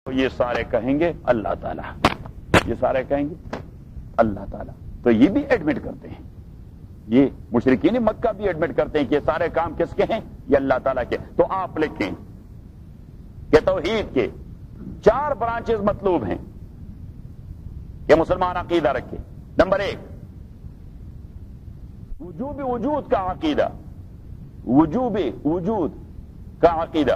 یہ سارے کہیں گے اللہ تعالیٰ، یہ سارے کہیں گے اللہ تعالیٰ. تو یہ بھی ایڈمٹ کرتے ہیں، یہ مشرکین مکہ بھی ایڈمٹ کرتے ہیں کہ یہ سارے کام کس کے ہیں؟ یہ اللہ تعالیٰ کے. تو آپ لکھیں کہ توحید کے 4 برانچز مطلوب ہیں کہ مسلمان عقیدہ رکھے. نمبر 1 وجوب وجود کا عقیدہ، وجوب وجود کا عقیدہ،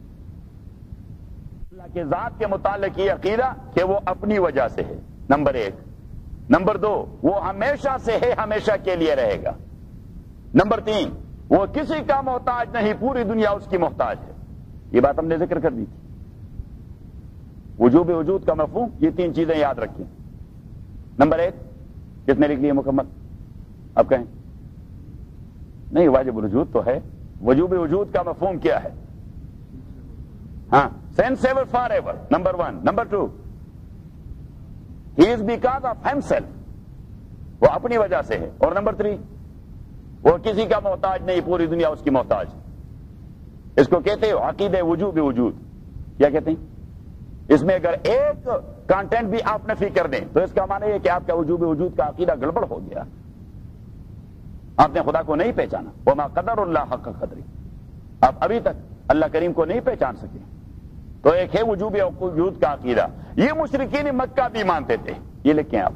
اللہ کے ذات کے متعلق یہ عقیدہ کہ وہ اپنی وجہ سے ہے. نمبر 1. نمبر 2 وہ ہمیشہ سے ہے، ہمیشہ کے لیے رہے گا. نمبر 3 وہ کسی کا محتاج نہیں، پوری دنیا اس کی محتاج ہے. یہ بات ہم نے ذکر کر دی تھی. وجوب وجود کا مفہوم، یہ 3 چیزیں یاد رکھیں. نمبر 1 کس نے لکھ لی مکمل؟ آپ کہیں نہیں، واجب الوجود تو ہے. وجوب وجود کا مفہوم کیا ہے؟ ہاں، sensible for ever. Number 1. Number 2 he is because of himself, وہ اپنی وجہ سے ہے. اور نمبر 3 وہ کسی کا محتاج نہیں، پوری دنیا اس کی محتاج. اس کو کہتے ہو عقیدہ وجوب وجود. کیا کہتے ہیں؟ اس میں اگر ایک کانٹینٹ بھی آپ نفی کر دیں تو اس کا معنی یہ کہ آپ کا وجوب وجود کا عقیدہ گڑبڑ ہو گیا، آپ نے خدا کو نہیں پہچانا. وما قدر اللہ حق قدری، آپ ابھی تک اللہ کریم کو نہیں پہچان سکے. تو ایک ہے وجوب وجود کا عقیدہ، یہ مشرکین مکہ بھی مانتے تھے. یہ لکھیں آپ،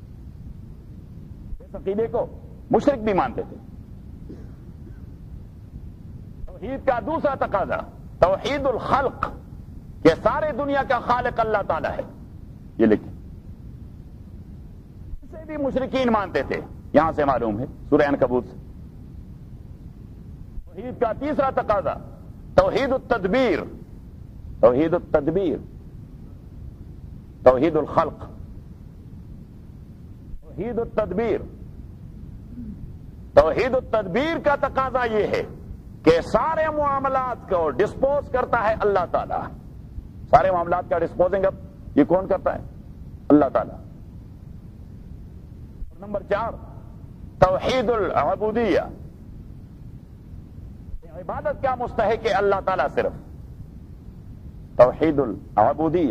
اس عقیدے کو مشرک بھی مانتے تھے. توحید کا دوسرا تقاضا توحید الخلق، کہ سارے دنیا کا خالق اللہ تعالیٰ ہے. یہ لکھیں، اسے بھی مشرکین مانتے تھے. یہاں سے معلوم ہے سورہ عنکبوت سے. توحید کا تیسرا تقاضا توحید التدبیر، توحید التدبیر، توحید الخلق، توحید التدبیر. توحید التدبیر کا تقاضا یہ ہے کہ سارے معاملات کو ڈسپوز کرتا ہے اللہ تعالیٰ. سارے معاملات کا ڈسپوزنگ اب یہ کون کرتا ہے؟ اللہ تعالیٰ. نمبر 4 توحید العبودیہ، عبادت کا مستحق ہے اللہ تعالیٰ صرف. توحید العبودیہ.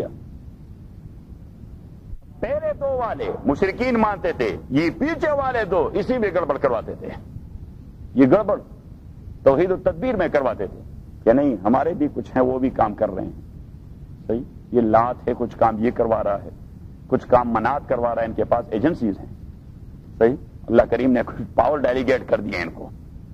پہلے 2 والے مشرکین مانتے تھے، یہ پیچھے والے 2 اسی میں گڑبڑ کرواتے تھے. یہ گڑبڑ توحید التدبیر میں کرواتے تھے کہ نہیں ہمارے بھی کچھ ہیں، وہ بھی کام کر رہے ہیں. صحیح، یہ لات ہے، کچھ کام یہ کروا رہا ہے، کچھ کام منات کروا رہا ہے، ان کے پاس ایجنسیز ہیں. صحیح، اللہ کریم نے کچھ پاور ڈیلیگیٹ کر دیے ان کو،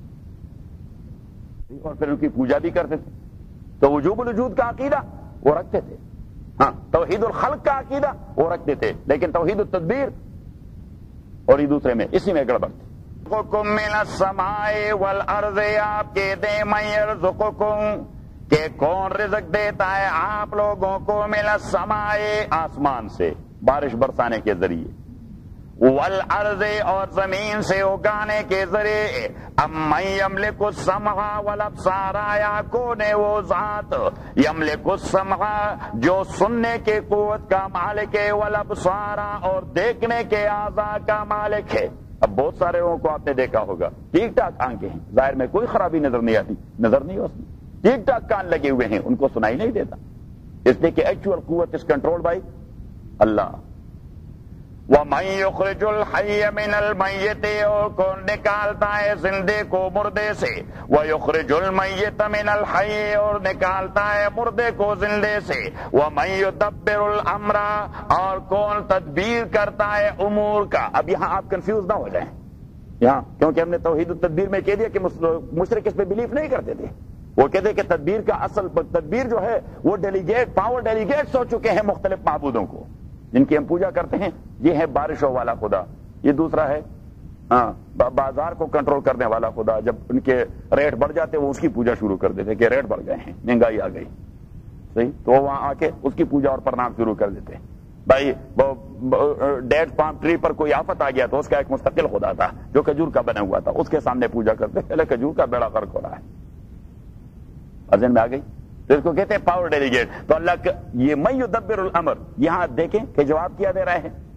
اور پھر ان کی پوجا بھی کرتے تھے. تو وجوب الوجود کا عقیدہ وہ رکھتے تھے، ہاں توحید الخلق کا عقیدہ وہ رکھتے تھے، لیکن توحید التدبیر اور یہ دوسرے میں اسی میں گڑبڑ تھی. رزقکم من السماء والارض، آپ کے دے من یرزقکم، کہ کون رزق دیتا ہے آپ لوگوں کو، من السماء آسمان سے بارش برسانے کے ذریعے، والارض اور زمین سے اگانے کے ذریعے. امن یملک السمع والابصار، یا کون ہے وہ ذات یملک السمع جو سننے کے قوت کا مالک ہے، والابصار اور دیکھنے کے اعضاء کا مالک ہے. اب بہت سارے لوگوں کو آپ نے دیکھا ہوگا ٹھیک ٹھاک آنکھیں ہیں، ظاہر میں کوئی خرابی نظر نہیں آتی، نظر نہیں، اس میں ٹھیک ٹھاک کان لگے ہوئے ہیں، ان کو سنائی نہیں دیتا، اس لیے کہ ایکچوئل قوت از کنٹرول بائی اللہ. وَمَن يُخْرِجُ الْحَيَّ مِنَ الْمَيِّتِ، اور کون نکالتا ہے زندے کو مردے سے، وَيُخْرِجُ الْمَيِّتَ مِنَ الْحَيِّ اور نکالتا ہے مردے کو زندے سے، وَمَن يُدَبِّرُ الْأَمْرَ اور کون تدبیر کرتا ہے امور کا. اب یہاں آپ کنفیوز نہ ہو جائیں یہاں، کیونکہ ہم نے توحید التدبیر میں کہہ دیا کہ مشرک اس پہ بلیف نہیں کرتے تھے. وہ کہتے کہ تدبیر کا اصل تدبیر جو ہے وہ ڈیلیگیٹ پاور ڈیلیگیٹس ہو چکے ہیں مختلف معبودوں کو جن کی ہم پوجا کرتے ہیں. یہ ہے بارشوں والا خدا، یہ دوسرا ہے بازار کو کنٹرول کرنے والا خدا. جب ان کے ریٹ بڑھ جاتے وہ اس کی پوجا شروع کر دیتے کہ ریٹ بڑھ گئے ہیں، مہنگائی آ گئی. صحیح، تو وہاں آ کے اس کی پوجا اور پرنام شروع کر دیتے. بھائی ڈیٹ پام ٹری پر کوئی آفت آ گیا تو اس کا ایک مستقل خدا تھا جو کھجور کا بنا ہوا تھا، اس کے سامنے پوجا کرتے، پہلے کھجور کا بیڑا غرق ہو رہا ہے. اذن میں آ گئی. تو اس کو کہتے ہیں پاور ڈیلیگیٹ. تو اللہ یہ من یدبر الامر، یہاں دیکھیں کہ جواب کیا دے رہے ہیں،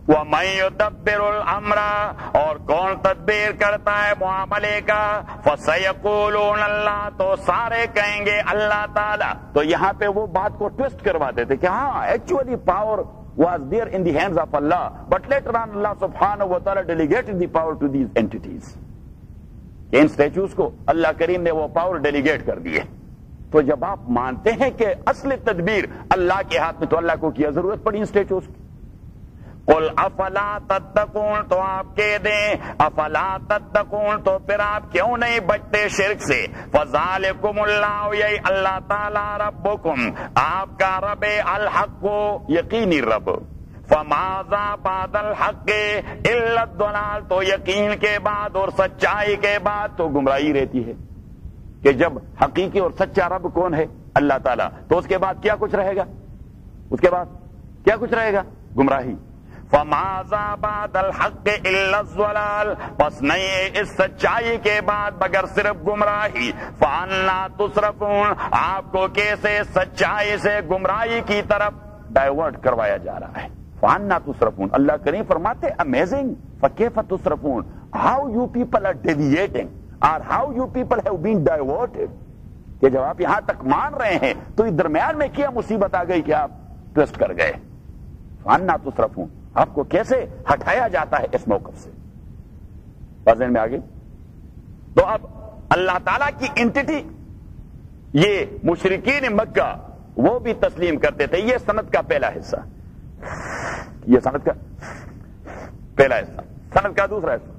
وَمَن يُدَبِّرُ الْأَمْرَ، اور کون تدبیر کرتا ہے معاملے کا، فَسَيَقُولُونَ اللَّهُ، تو سارے کہیں گے اللہ تعالی۔ تو یہاں پہ وہ بات کو ٹویسٹ کروا دیتے کہ ہاں actually power was there in the hands of Allah, but later on Allah subhanahu wa ta'ala delegated the power to these entities۔ ان اسٹیچوز کو اللہ کریم نے وہ پاور ڈیلیگیٹ کر دیے۔ تو جب آپ مانتے ہیں کہ اصل تدبیر اللہ کے ہاتھ میں، تو اللہ کو کیا ضرورت پڑی ان اسٹیچوز کی؟ قل افلا تتقون، تو آپ کہہ دیں افلا تتقون، تو پھر آپ کیوں نہیں بچتے شرک سے؟ فذالکم اللہ، یہی اللہ تعالی ربکم، آپ کا رب الحق، یقینی رب۔ فماذا بعد الحق الا الضلال، تو یقین کے بعد اور سچائی کے بعد تو گمراہی رہتی ہے۔ کہ جب حقیقی اور سچا رب کون ہے؟ اللہ تعالیٰ، تو اس کے بعد کیا کچھ رہے گا؟ اس کے بعد کیا کچھ رہے گا؟ گمراہی۔ فماذا بعد الحق الا الضلال، پس نہیں ہے اس سچائی کے بعد مگر صرف گمراہی۔ فانا تصرفون، آپ کو کیسے سچائی سے گمراہی کی طرف ڈائیورٹ کروایا جا رہا ہے؟ فانا تصرفون، اللہ کریم فرماتے امیزنگ، فکیف تصرفون، how you people are deviating اور how you people have been diverted, کہ جب آپ یہاں تک مان رہے ہیں تو اس درمیان میں کیا مصیبت آ گئی کہ آپ ٹویسٹ کر گئے؟ فانا تصرفون، آپ کو کیسے ہٹایا جاتا ہے اس موقف سے؟ بات میں آگے؟ تو اب اللہ تعالی کی انٹیٹی یہ مشرکین مکہ وہ بھی تسلیم کرتے تھے۔ یہ سند کا پہلا حصہ، یہ سند کا پہلا حصہ۔ سند کا دوسرا حصہ،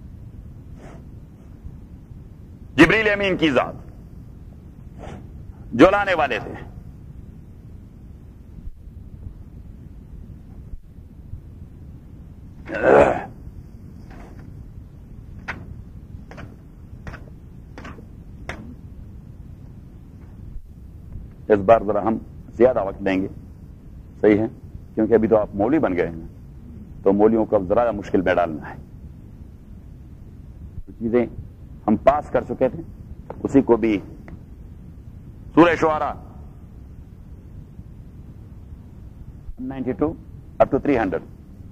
جبریل امین کی ذات جو لانے والے تھے۔ اس بار ذرا ہم زیادہ وقت لیں گے، صحیح ہے، کیونکہ ابھی تو آپ مولوی بن گئے ہیں، تو مولیوں کو اب ذرا مشکل میں ڈالنا ہے۔ چیزیں ہم پاس کر چکے تھے، اسی کو بھی سورہ شعراء 92 up to 300۔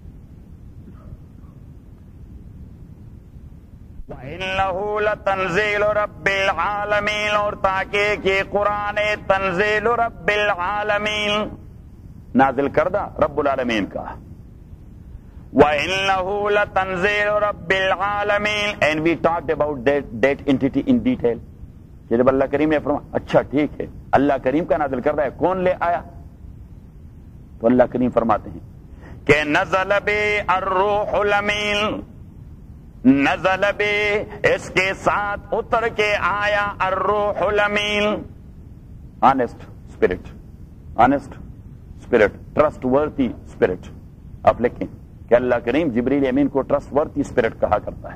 وَإِنَّهُ لَتَنزِيلُ رَبِّ الْعَالَمِينَ، اور تاکہ کہ قرآن تنزیل رب العالمین، نازل کردہ رب العالمین کا۔ وَإِنَّهُ لَتَنزِيلُ رَبِّ الْعَالَمِينَ، and we talked about that entity in detail، کہ جب اللہ کریم نے فرمایا اچھا ٹھیک ہے اللہ کریم کا نازل کردہ ہے، کون لے آیا؟ تو اللہ کریم فرماتے ہیں کہ نزل بی الروح الامین، نزل بی، اس کے ساتھ اتر کے آیا الروح الامین، honest spirit, honest spirit, trustworthy spirit. آپ لکھیں کہ اللہ کریم جبریل امین کو ٹرسٹ ورتھی اسپرٹ کہا کرتا ہے۔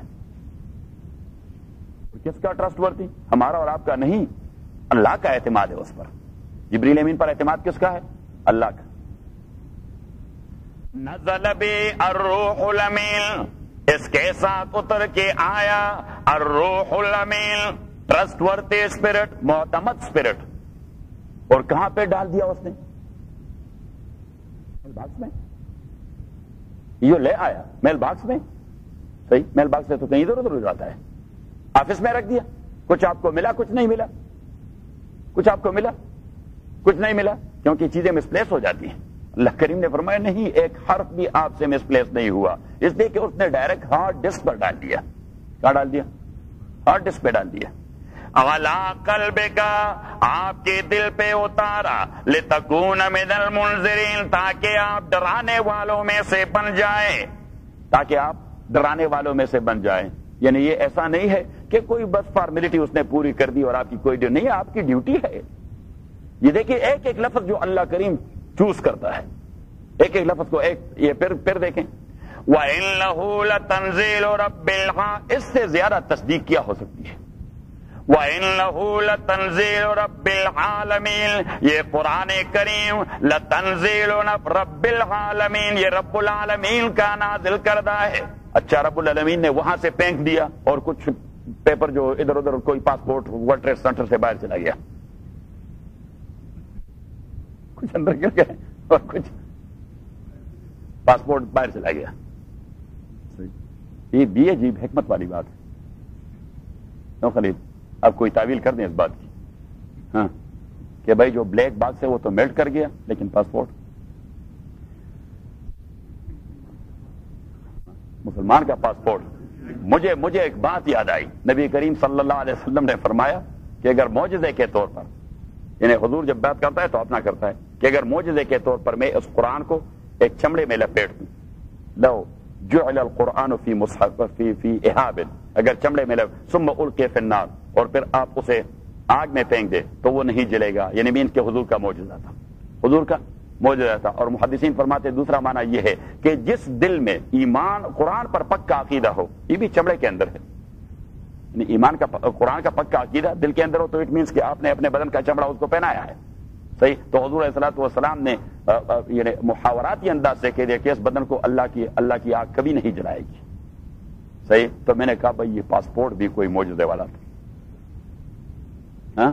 کس کا ٹرسٹ ورتھی؟ ہمارا اور آپ کا نہیں، اللہ کا اعتماد ہے اس پر۔ جبریل امین پر اعتماد کس کا ہے؟ اللہ کا۔ نزل بی الروح الامین، اس کے ساتھ اتر کے آیا الروح الامین، ٹرسٹ ورتھی اسپرٹ، معتمد اسپرٹ۔ اور کہاں پہ ڈال دیا اس نے؟ میل باکس میں، یہ لے آیا میل باکس میں، صحیح، میل باکس سے تو کہیں ادھر ادھر ہو جاتا ہے، آفس میں رکھ دیا، کچھ آپ کو ملا کچھ نہیں ملا، کچھ آپ کو ملا کچھ نہیں ملا، کیونکہ چیزیں مسپلیس ہو جاتی ہیں۔ اللہ کریم نے فرمایا نہیں، ایک حرف بھی آپ سے مسپلیس نہیں ہوا، اس لیے کہ اس نے ڈائریکٹ ہارڈ ڈسک پر ڈال دیا۔ کہاں ڈال دیا؟ ہارڈ ڈسک پہ ڈال دیا۔ اولا قلبک، آپ کے دل پہ اتارا، لتکون من المنذرین، تاکہ آپ ڈرانے والوں میں سے بن جائیں، تاکہ آپ ڈرانے والوں میں سے بن جائیں۔ یعنی یہ ایسا نہیں ہے کہ کوئی بس فارمیلٹی اس نے پوری کر دی اور آپ کی کوئی ڈیوٹی نہیں، آپ کی ڈیوٹی ہے۔ یہ دیکھیں ایک ایک لفظ جو اللہ کریم چوز کرتا ہے، ایک ایک لفظ کو ایک، یہ پھر دیکھیں وَإِنَّهُ لَتَنزِيلُ رَبِّ الْعَالَمِينَ، اس سے زیادہ تصدیق کیا ہو سکتی ہے؟ وَإِنَّهُ لَتَنزِيلُ رَبِّ الْعَالَمِينَ، یہ قرآن کریم لَتَنزِيلُ رَبِّ الْعَالَمِينَ، یہ رب العالمین کا نازل کردہ ہے۔ اچھا، رب العالمین نے وہاں سے پھینک دیا اور کچھ پیپر جو ادھر ادھر کوئی پاسپورٹ ورلڈ ٹریڈ سینٹر سے باہر چلا گیا، کچھ اندر گر گئے اور کچھ پاسپورٹ باہر چلا گیا. یہ بھی عجیب حکمت والی بات ہے. کیوں خلیل آپ کوئی تعویل کر دیں اس بات کی؟ ہاں کہ بھائی جو بلیک باکس ہے وہ تو میلٹ کر گیا لیکن پاسپورٹ مسلمان کا پاسپورٹ. مجھے ایک بات یاد آئی. نبی کریم صلی اللہ علیہ وسلم نے فرمایا کہ اگر معجزے کے طور پر، یعنی حضور جب بات کرتا ہے تو اپنا کرتا ہے، کہ اگر معجزے کے طور پر میں اس قرآن کو ایک چمڑے میں لپیٹ دوں، لو جعل القرآن فی مصحف فی احاب، اگر چمڑے میں ثم القی فی النار، اور پھر آپ اسے آگ میں پھینک دے تو وہ نہیں جلے گا. یعنی مین کے حضور کا معجزہ تھا، حضور کا معجزہ تھا. اور محدثین فرماتے دوسرا معنی یہ ہے کہ جس دل میں ایمان قرآن پر پکا عقیدہ ہو، یہ بھی چمڑے کے اندر ہے، یعنی ایمان کا قرآن کا پکا عقیدہ دل کے اندر ہو تو اٹ مینس کہ آپ نے اپنے بدن کا چمڑا اس کو پہنایا ہے. صحیح. تو حضور علیہ الصلوۃ والسلام نے یعنی محاوراتی انداز سے کہہ دیا کہ اس بدن کو اللہ کی آگ کبھی نہیں جلائے گی. صحیح. تو میں نے کہا بھائی یہ پاسپورٹ بھی کوئی معجزے والا تھا. ہاں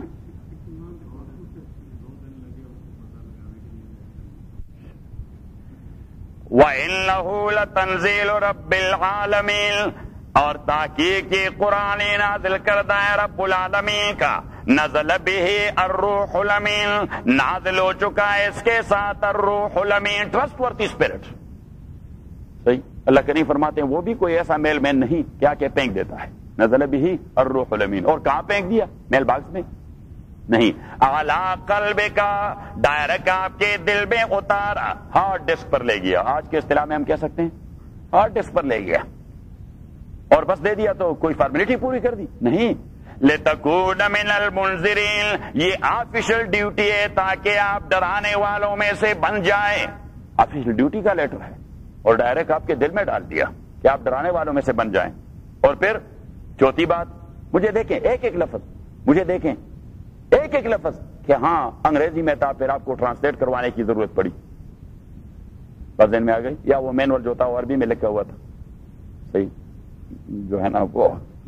وَإِنَّهُ لَتَنزِيلُ رَبِّ الْعَالَمِينَ، اور تحقیق کی قرآن نازل کردہ ہے رب العالمین کا. نزل به الروح الامین، نازل ہو چکا ہے اس کے ساتھ الروح الامین، ٹرسٹ ورتھی اسپرٹ. صحیح. اللہ کریم فرماتے ہیں وہ بھی کوئی ایسا میل مین نہیں کیا کہ پھینک دیتا ہے. نزل به الروح الامین، اور کہاں پھینک دیا؟ میل باکس میں نہیں. اعلیٰ قلب کا، ڈائریکٹ آپ کے دل میں اتارا، ہارڈ ڈسک پر لے گیا. آج کے اصطلاح میں ہم کہہ سکتے ہیں ہارڈ ڈسک پر لے گیا اور بس دے دیا تو کوئی فارمیلٹی پوری کر دی؟ نہیں. لِتَكُونَ مِنَ الْمُنذِرِينَ، یہ آفیشل ڈیوٹی ہے تاکہ آپ ڈرانے والوں میں سے بن جائیں. آفیشل ڈیوٹی کا لیٹر ہے اور ڈائریکٹ آپ کے دل میں ڈال دیا کہ آپ ڈرانے والوں میں سے بن جائیں. اور پھر چوتھی بات، مجھے دیکھیں ایک ایک لفظ، مجھے دیکھیں ایک ایک لفظ کہ ہاں انگریزی میں تھا پھر آپ کو ٹرانسلیٹ کروانے کی ضرورت پڑی. بس ذہن میں آ گئی. یا وہ مینول جو تھا وہ عربی میں لکھا ہوا تھا. صحیح. جو ہے نا وہ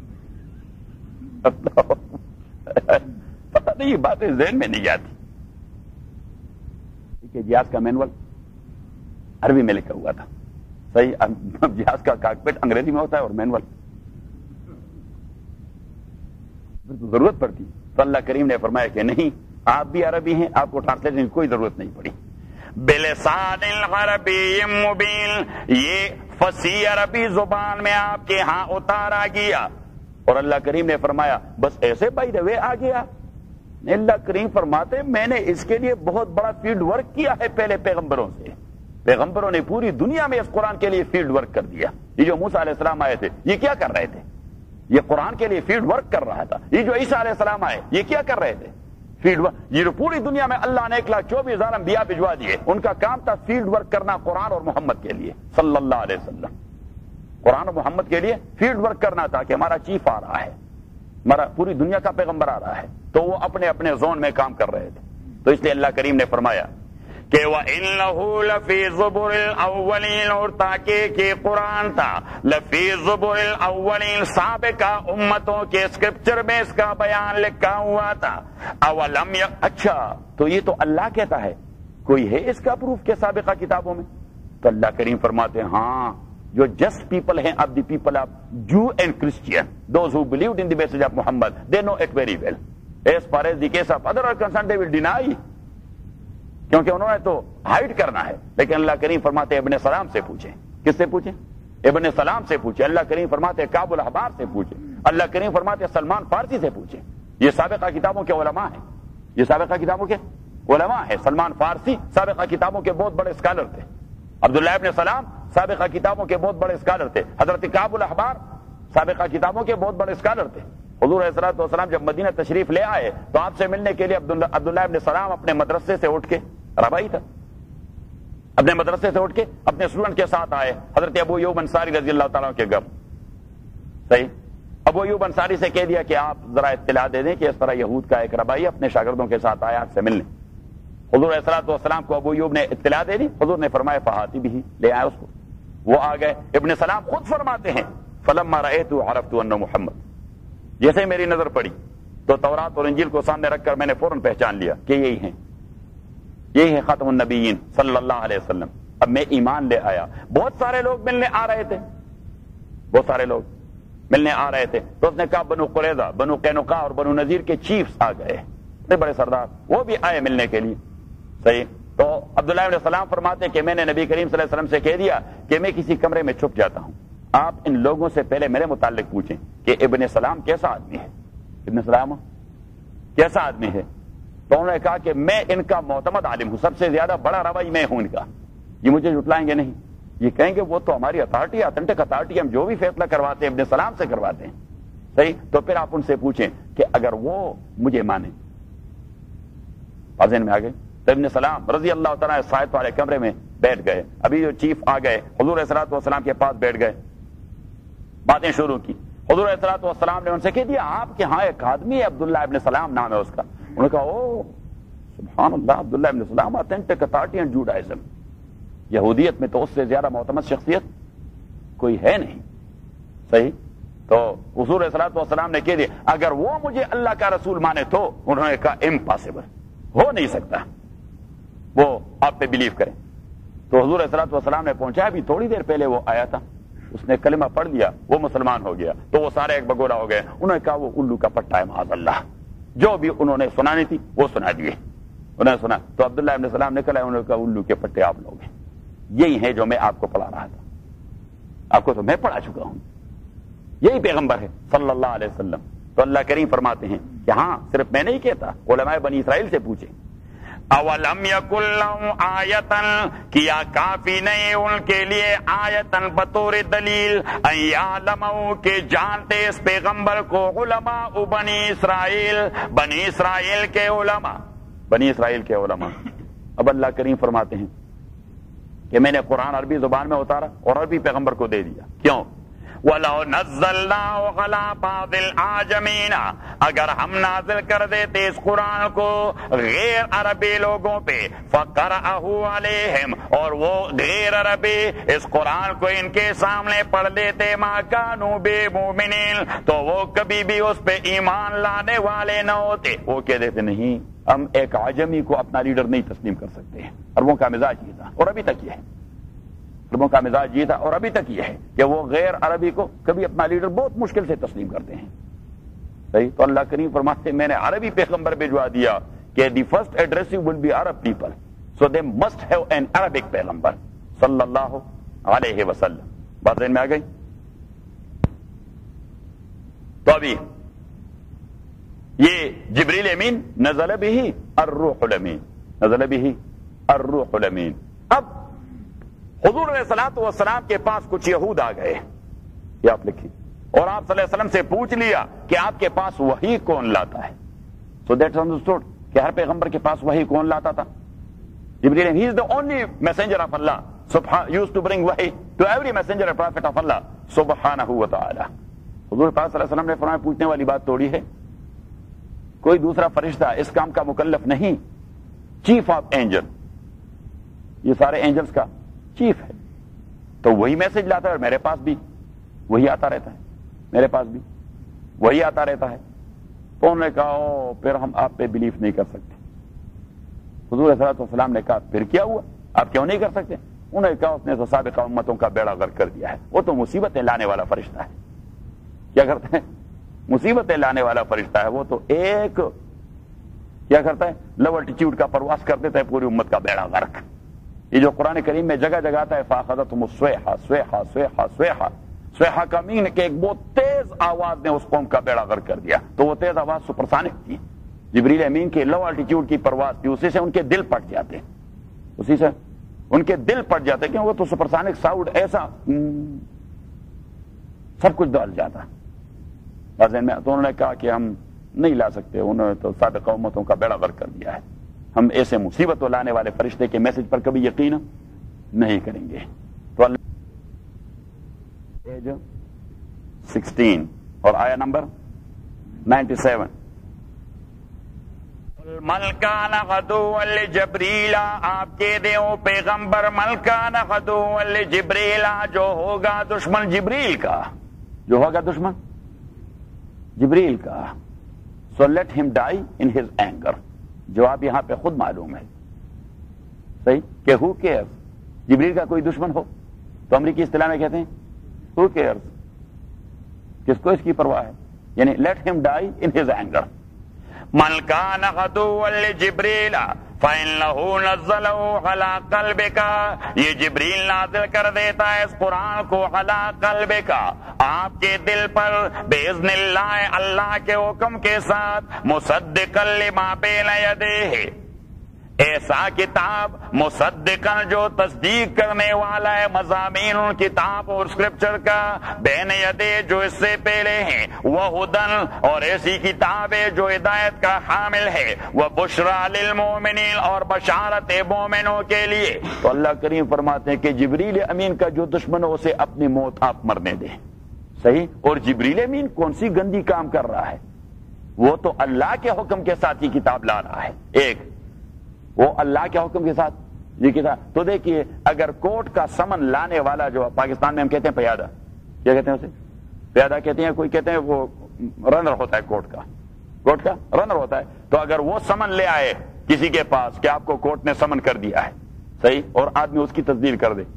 پتہ نہیں، یہ باتیں ذہن میں نہیں آتی. ٹھیک ہے. جہاز کا مینول عربی میں لکھا ہوا تھا. صحیح. جہاز کا کاکپٹ انگریزی میں ہوتا ہے اور مینول پھر تو ضرورت پڑتی. تو اللہ کریم نے فرمایا کہ نہیں، آپ بھی عربی ہیں، آپ کو ٹرانسلیشن کی کوئی ضرورت نہیں پڑی. بلسان عربی مبین، یہ فصیح عربی زبان میں آپ کے ہاں اتارا گیا. اور اللہ کریم نے فرمایا بس ایسے بائی دا وے آ گیا؟ اللہ کریم فرماتے میں نے اس کے لیے بہت بڑا فیلڈ ورک کیا ہے پہلے پیغمبروں سے. پیغمبروں نے پوری دنیا میں اس قرآن کے لیے فیلڈ ورک کر دیا. یہ جو موسیٰ علیہ السلام آئے تھے یہ کیا کر رہے تھے؟ یہ قرآن کے لیے فیلڈ ورک کر رہا تھا. یہ جو عیسیٰ علیہ السلام آئے یہ کیا کر رہے تھے؟ Field work. یہ جو پوری دنیا میں اللہ نے 1,24,000 انبیاء بھجوا دیے، ان کا کام تھا فیلڈ ورک کرنا قرآن اور محمد کے لیے صلی اللہ علیہ وسلم. قرآن اور محمد کے لیے فیلڈ ورک کرنا تھا کہ ہمارا چیف آ رہا ہے، ہمارا پوری دنیا کا پیغمبر آ رہا ہے. تو وہ اپنے اپنے زون میں کام کر رہے تھے. تو اس لیے اللہ کریم نے فرمایا کہ وَإِنَّهُ لَفِي زُبُرِ الْأَوَّلِينَ، اور تاکہ کہ قرآن تھا لفی زبر الاولین، سابقہ امتوں کے اسکرپچر میں اس کا بیان لکھا ہوا تھا. اولم اچھا تو یہ تو اللہ کہتا ہے، کوئی ہے اس کا پروف کہ سابقہ کتابوں میں؟ تو اللہ کریم فرماتے ہیں ہاں، جو جسٹ پیپل ہیں اب the people of Jew and Christian, those who believed in the message of Muhammad, they know it very well. As far as the case of other are concerned they will deny, کیونکہ انہوں نے تو hide کرنا ہے. لیکن اللہ کریم فرماتے ابن سلام سے پوچھیں. کس سے پوچھیں؟ ابن سلام سے پوچھیں. اللہ کریم فرماتے کعب الاحبار سے پوچھیں. اللہ کریم فرماتے سلمان فارسی سے پوچھیں. یہ سابقہ کتابوں کے علماء ہیں، یہ سابقہ کتابوں کے علماء ہیں. سلمان فارسی سابقہ کتابوں کے بہت بڑے اسکالر تھے. عبداللہ ابن سلام سابقہ کتابوں کے بہت بڑے اسکالر تھے. حضرت کعب الاحبار سابقہ کتابوں کے بہت بڑے اسکالر تھے. حضور علیہ الصلوۃ والسلام جب مدینہ تشریف لے آئے تو آپ سے ملنے کے لیے عبداللہ ابن سلام اپنے مدرسے سے اٹھ کے، ربائی تھا، اپنے مدرسے سے اٹھ کے اپنے اسٹوڈنٹ کے ساتھ آئے حضرت ابو ایوب انصاری رضی اللہ تعالیٰ کے گھر. صحیح. ابو ایوب انصاری سے کہہ دیا کہ آپ ذرا اطلاع دے دیں کہ اس طرح یہود کا ایک ربائی اپنے شاگردوں کے ساتھ آیا آپ سے ملنے. حضور علیہ الصلوۃ والسلام کو ابو ایوب نے اطلاع دے دی. حضور نے فرمایا فہاتی بھی، لے آئے اس کو. وہ آ گئے. ابن سلام خود فرماتے ہیں فلما رأیت عرفت انہ محمد، جیسے ہی میری نظر پڑی تو تورات اور انجیل کو سامنے رکھ کر میں نے فوراً پہچان لیا کہ یہی ہیں، یہی ہے خاتم النبیین صلی اللہ علیہ وسلم. اب میں ایمان لے آیا، بہت سارے لوگ ملنے آ رہے تھے، بہت سارے لوگ ملنے آ رہے تھے، تو اس نے کہا بنو قریظہ، بنو قینقاع اور بنو نذیر کے چیفز آ گئے، بڑے بڑے سردار، وہ بھی آئے ملنے کے لیے، صحیح۔ تو عبداللہ ابن سلام فرماتے کہ میں نے نبی کریم صلی اللہ علیہ وسلم سے کہہ دیا کہ میں کسی کمرے میں چھپ جاتا ہوں، آپ ان لوگوں سے پہلے میرے متعلق پوچھیں کہ ابن سلام کیسا آدمی ہے، ابن سلام کیسا آدمی ہے۔ تو انہوں نے کہا کہ میں ان کا معتمد عالم ہوں، سب سے زیادہ بڑا روی میں ہوں ان کا، یہ مجھے جھٹلائیں گے نہیں، یہ کہیں گے وہ تو ہماری اتھارٹی، اتھینٹک اتھارٹی، ہم جو بھی فیصلہ کرواتے ہیں ابن سلام سے کرواتے ہیں، صحیح۔ تو پھر آپ ان سے پوچھیں کہ اگر وہ مجھے مانے، ذہن میں آ گئے، تو ابن سلام رضی اللہ تعالیٰ سائت والے کمرے میں بیٹھ گئے، ابھی جو چیف آ گئے حضور علیہ الصلوۃ والسلام کے پاس بیٹھ گئے، باتیں شروع کی، حضور علیہ الصلوۃ والسلام نے ان سے کہہ دیا آپ کے ہاں ایک آدمی ہے عبداللہ ابن سلام نام ہے اس کا، انہوں نے کہا او سبحان اللہ، عبداللہ ابن سلام اتھینٹک اتھارٹی اینڈ جوڈائزم، یہودیت میں تو اس سے زیادہ معتمد شخصیت کوئی ہے نہیں، صحیح۔ تو حضور علیہ الصلوۃ والسلام نے کہہ دیا اگر وہ مجھے اللہ کا رسول مانے تو، انہوں نے کہا امپاسبل، ہو نہیں سکتا وہ آپ پہ بلیو کریں۔ تو حضور علیہ الصلوۃ والسلام نے پہنچا، ابھی تھوڑی دیر پہلے وہ آیا تھا، اس نے کلمہ پڑھ لیا، وہ مسلمان ہو گیا، تو وہ سارے ایک بگولا ہو گئے، انہوں نے کہا وہ الو کا پٹا ہے معاذ اللہ، جو بھی انہوں نے سنانی تھی وہ سنا دیے، انہوں نے سنا۔ تو عبداللہ ابن سلام نکلا، انہوں نے کہا الو کے پٹے آپ لوگ ہیں، یہی ہیں جو میں آپ کو پڑھا رہا تھا، آپ کو تو میں پڑھا چکا ہوں، یہی پیغمبر ہے صلی اللہ علیہ وسلم۔ تو اللہ کریم فرماتے ہیں کہ ہاں صرف میں نہیں کہتا، علماء بنی اسرائیل سے پوچھیں، اولم یکن لہم آیتن، کیا کافی نہیں ان کے لیے آیتن بطور دلیل، ان یعلموا کہ جانتے اس پیغمبر کو علماء بنی اسرائیل، بنی اسرائیل کے علماء، بنی اسرائیل کے علماء۔ اب اللہ کریم فرماتے ہیں کہ میں نے قرآن عربی زبان میں اتارا اور عربی پیغمبر کو دے دیا، کیوں؟ وَلَوْ نَزَّلْنَاهُ عَلَىٰ بَعْضِ الْأَعْجَمِينَ، اگر ہم نازل کر دیتے اس قرآن کو غیر عربی لوگوں پہ، فَقَرَأَهُ عَلَيْهِمْ، اور وہ غیر عربی اس قرآن کو ان کے سامنے پڑھ لیتے، مَا كَانُوا بِمُؤْمِنِينَ، تو وہ کبھی بھی اس پہ ایمان لانے والے نہ ہوتے۔ وہ کہہ دیتے نہیں، ہم ایک عجمی کو اپنا لیڈر نہیں تسلیم کر سکتے ہیں، عربوں کا مزاج یہ تھا اور ابھی تک یہ ہے، عربوں کا مزاج یہ تھا اور ابھی تک یہ ہے کہ وہ غیر عربی کو کبھی اپنا لیڈر بہت مشکل سے تسلیم کرتے ہیں، صحیح۔ تو اللہ کریم فرماتے ہیں میں نے عربی پیغمبر بھجوا دیا کہ the first address will be Arab people, so they must have an Arabic پیغمبر صلی اللہ علیہ وسلم۔ بات ذہن میں آ گئی؟ تو ابھی یہ جبریل امین نزل به الروح الامین، نزل به الروح الامین۔ اب حضور علیہ الصلوۃ والسلام کے پاس کچھ یہود آ گئے، یہ آپ لکھیے، اور آپ صلی اللہ علیہ وسلم سے پوچھ لیا کہ آپ کے پاس وحی کون لاتا ہے۔ سو دیٹس انڈرسٹوڈ کہ ہر پیغمبر کے پاس وحی کون لاتا تھا؟ جبریل، ہی از the only messenger of Allah used to bring wahi to every messenger and prophet of Allah سبحانہ وتعالی۔ حضور پاک صلی اللہ علیہ وسلم نے فرمایا پوچھنے والی بات توڑی ہے، کوئی دوسرا فرشتہ اس کام کا مکلف نہیں، چیف آف اینجل، یہ سارے اینجلز کا چیف ہے، تو وہی میسج لاتا ہے، اور میرے پاس بھی وہی آتا رہتا ہے، میرے پاس بھی وہی آتا رہتا ہے۔ تو انہوں نے کہا پھر ہم آپ پہ بلیف نہیں کر سکتے۔ حضور صلی اللہ علیہ وسلم نے کہا پھر کیا ہوا، آپ کیوں نہیں کر سکتے؟ انہوں نے کہا اس نے تو سابقہ امتوں کا بیڑا غرق کر دیا ہے، وہ تو مصیبتیں لانے والا فرشتہ ہے۔ کیا کرتا ہے؟ مصیبتیں لانے والا فرشتہ ہے، وہ تو ایک کیا کرتا ہے، لو الٹیٹیوڈ کا پرواز کر دیتا ہے پوری امت کا بیڑا غرق۔ یہ جو قرآن کریم میں جگہ جگہ آتا ہے فاخذتہم الصیحہ، صیحہ صیحہ صیحہ، صیحہ کا مین کہ ایک بہت تیز آواز نے اس قوم کا بیڑا غرق کر دیا، تو وہ تیز آواز سپرسانک تھی، جبریل امین کی لو الٹیٹیوڈ کی پرواز تھی، اسی سے ان کے دل پٹ جاتے، اسی سے ان کے دل پٹ جاتے، کیوں؟ وہ تو سپرسانک ساؤنڈ ایسا سب کچھ ڈال جاتا۔ تو انہوں نے کہا کہ ہم نہیں لا سکتے، انہوں نے تو سابقہ امتوں کا بیڑا غرق کر دیا ہے، ہم ایسے مصیبت لانے والے فرشتے کے میسج پر کبھی یقین نہیں کریں گے۔ تو اللہ 16 اور آیا نمبر 97، ملکان غدو جبریلا، آپ کے دیو پیغمبر ملکان غدو جبریلا، جو ہوگا دشمن جبریل کا، جو ہوگا دشمن جبریل کا، سو لیٹ ہم ڈائی ان ہز اینگر۔ جواب یہاں پہ خود معلوم ہے، صحیح کہ ہو کیئر، جبریل کا کوئی دشمن ہو تو امریکی اصطلاح میں کہتے ہیں who cares، کس کو اس کی پرواہ ہے، یعنی لیٹ ہم ڈائی ان ہز اینگر۔ من کان عدوا لجبریل فإنه نزله على قلبك، یہ جبریل نازل کر دیتا ہے اس قرآن کو علی قلبک، آپ کے دل پر، باذن اللہ، اللہ کے حکم کے ساتھ، مصدقا لما بین یدیہ، ایسا کتاب مصدقاً جو تصدیق کرنے والا ہے مضامین ان کتاب اور اسکرپچر کا، بین یدے جو اس سے پہلے ہیں، وہدن، اور ایسی کتاب ہے جو ہدایت کا حامل ہے، وبشریٰ للمؤمنین، اور بشارت مومنوں کے لیے۔ تو اللہ کریم فرماتے ہیں کہ جبریل امین کا جو دشمن ہو اسے اپنی موت آپ مرنے دیں، صحیح؟ اور جبریل امین کون سی گندی کام کر رہا ہے؟ وہ تو اللہ کے حکم کے ساتھ ہی کتاب لا رہا ہے، ایک وہ اللہ کے حکم کے ساتھ یہ کتاب۔ تو دیکھیے اگر کورٹ کا سمن لانے والا، جو پاکستان میں ہم کہتے ہیں پیادہ، کیا کہتے ہیں اسے؟ پیادہ کہتے ہیں، کوئی کہتے ہیں وہ رنر ہوتا ہے کورٹ کا رنر ہوتا ہے، تو اگر وہ سمن لے آئے کسی کے پاس کہ آپ کو کورٹ نے سمن کر دیا ہے، صحیح، اور آدمی اس کی تصدیق کر دے،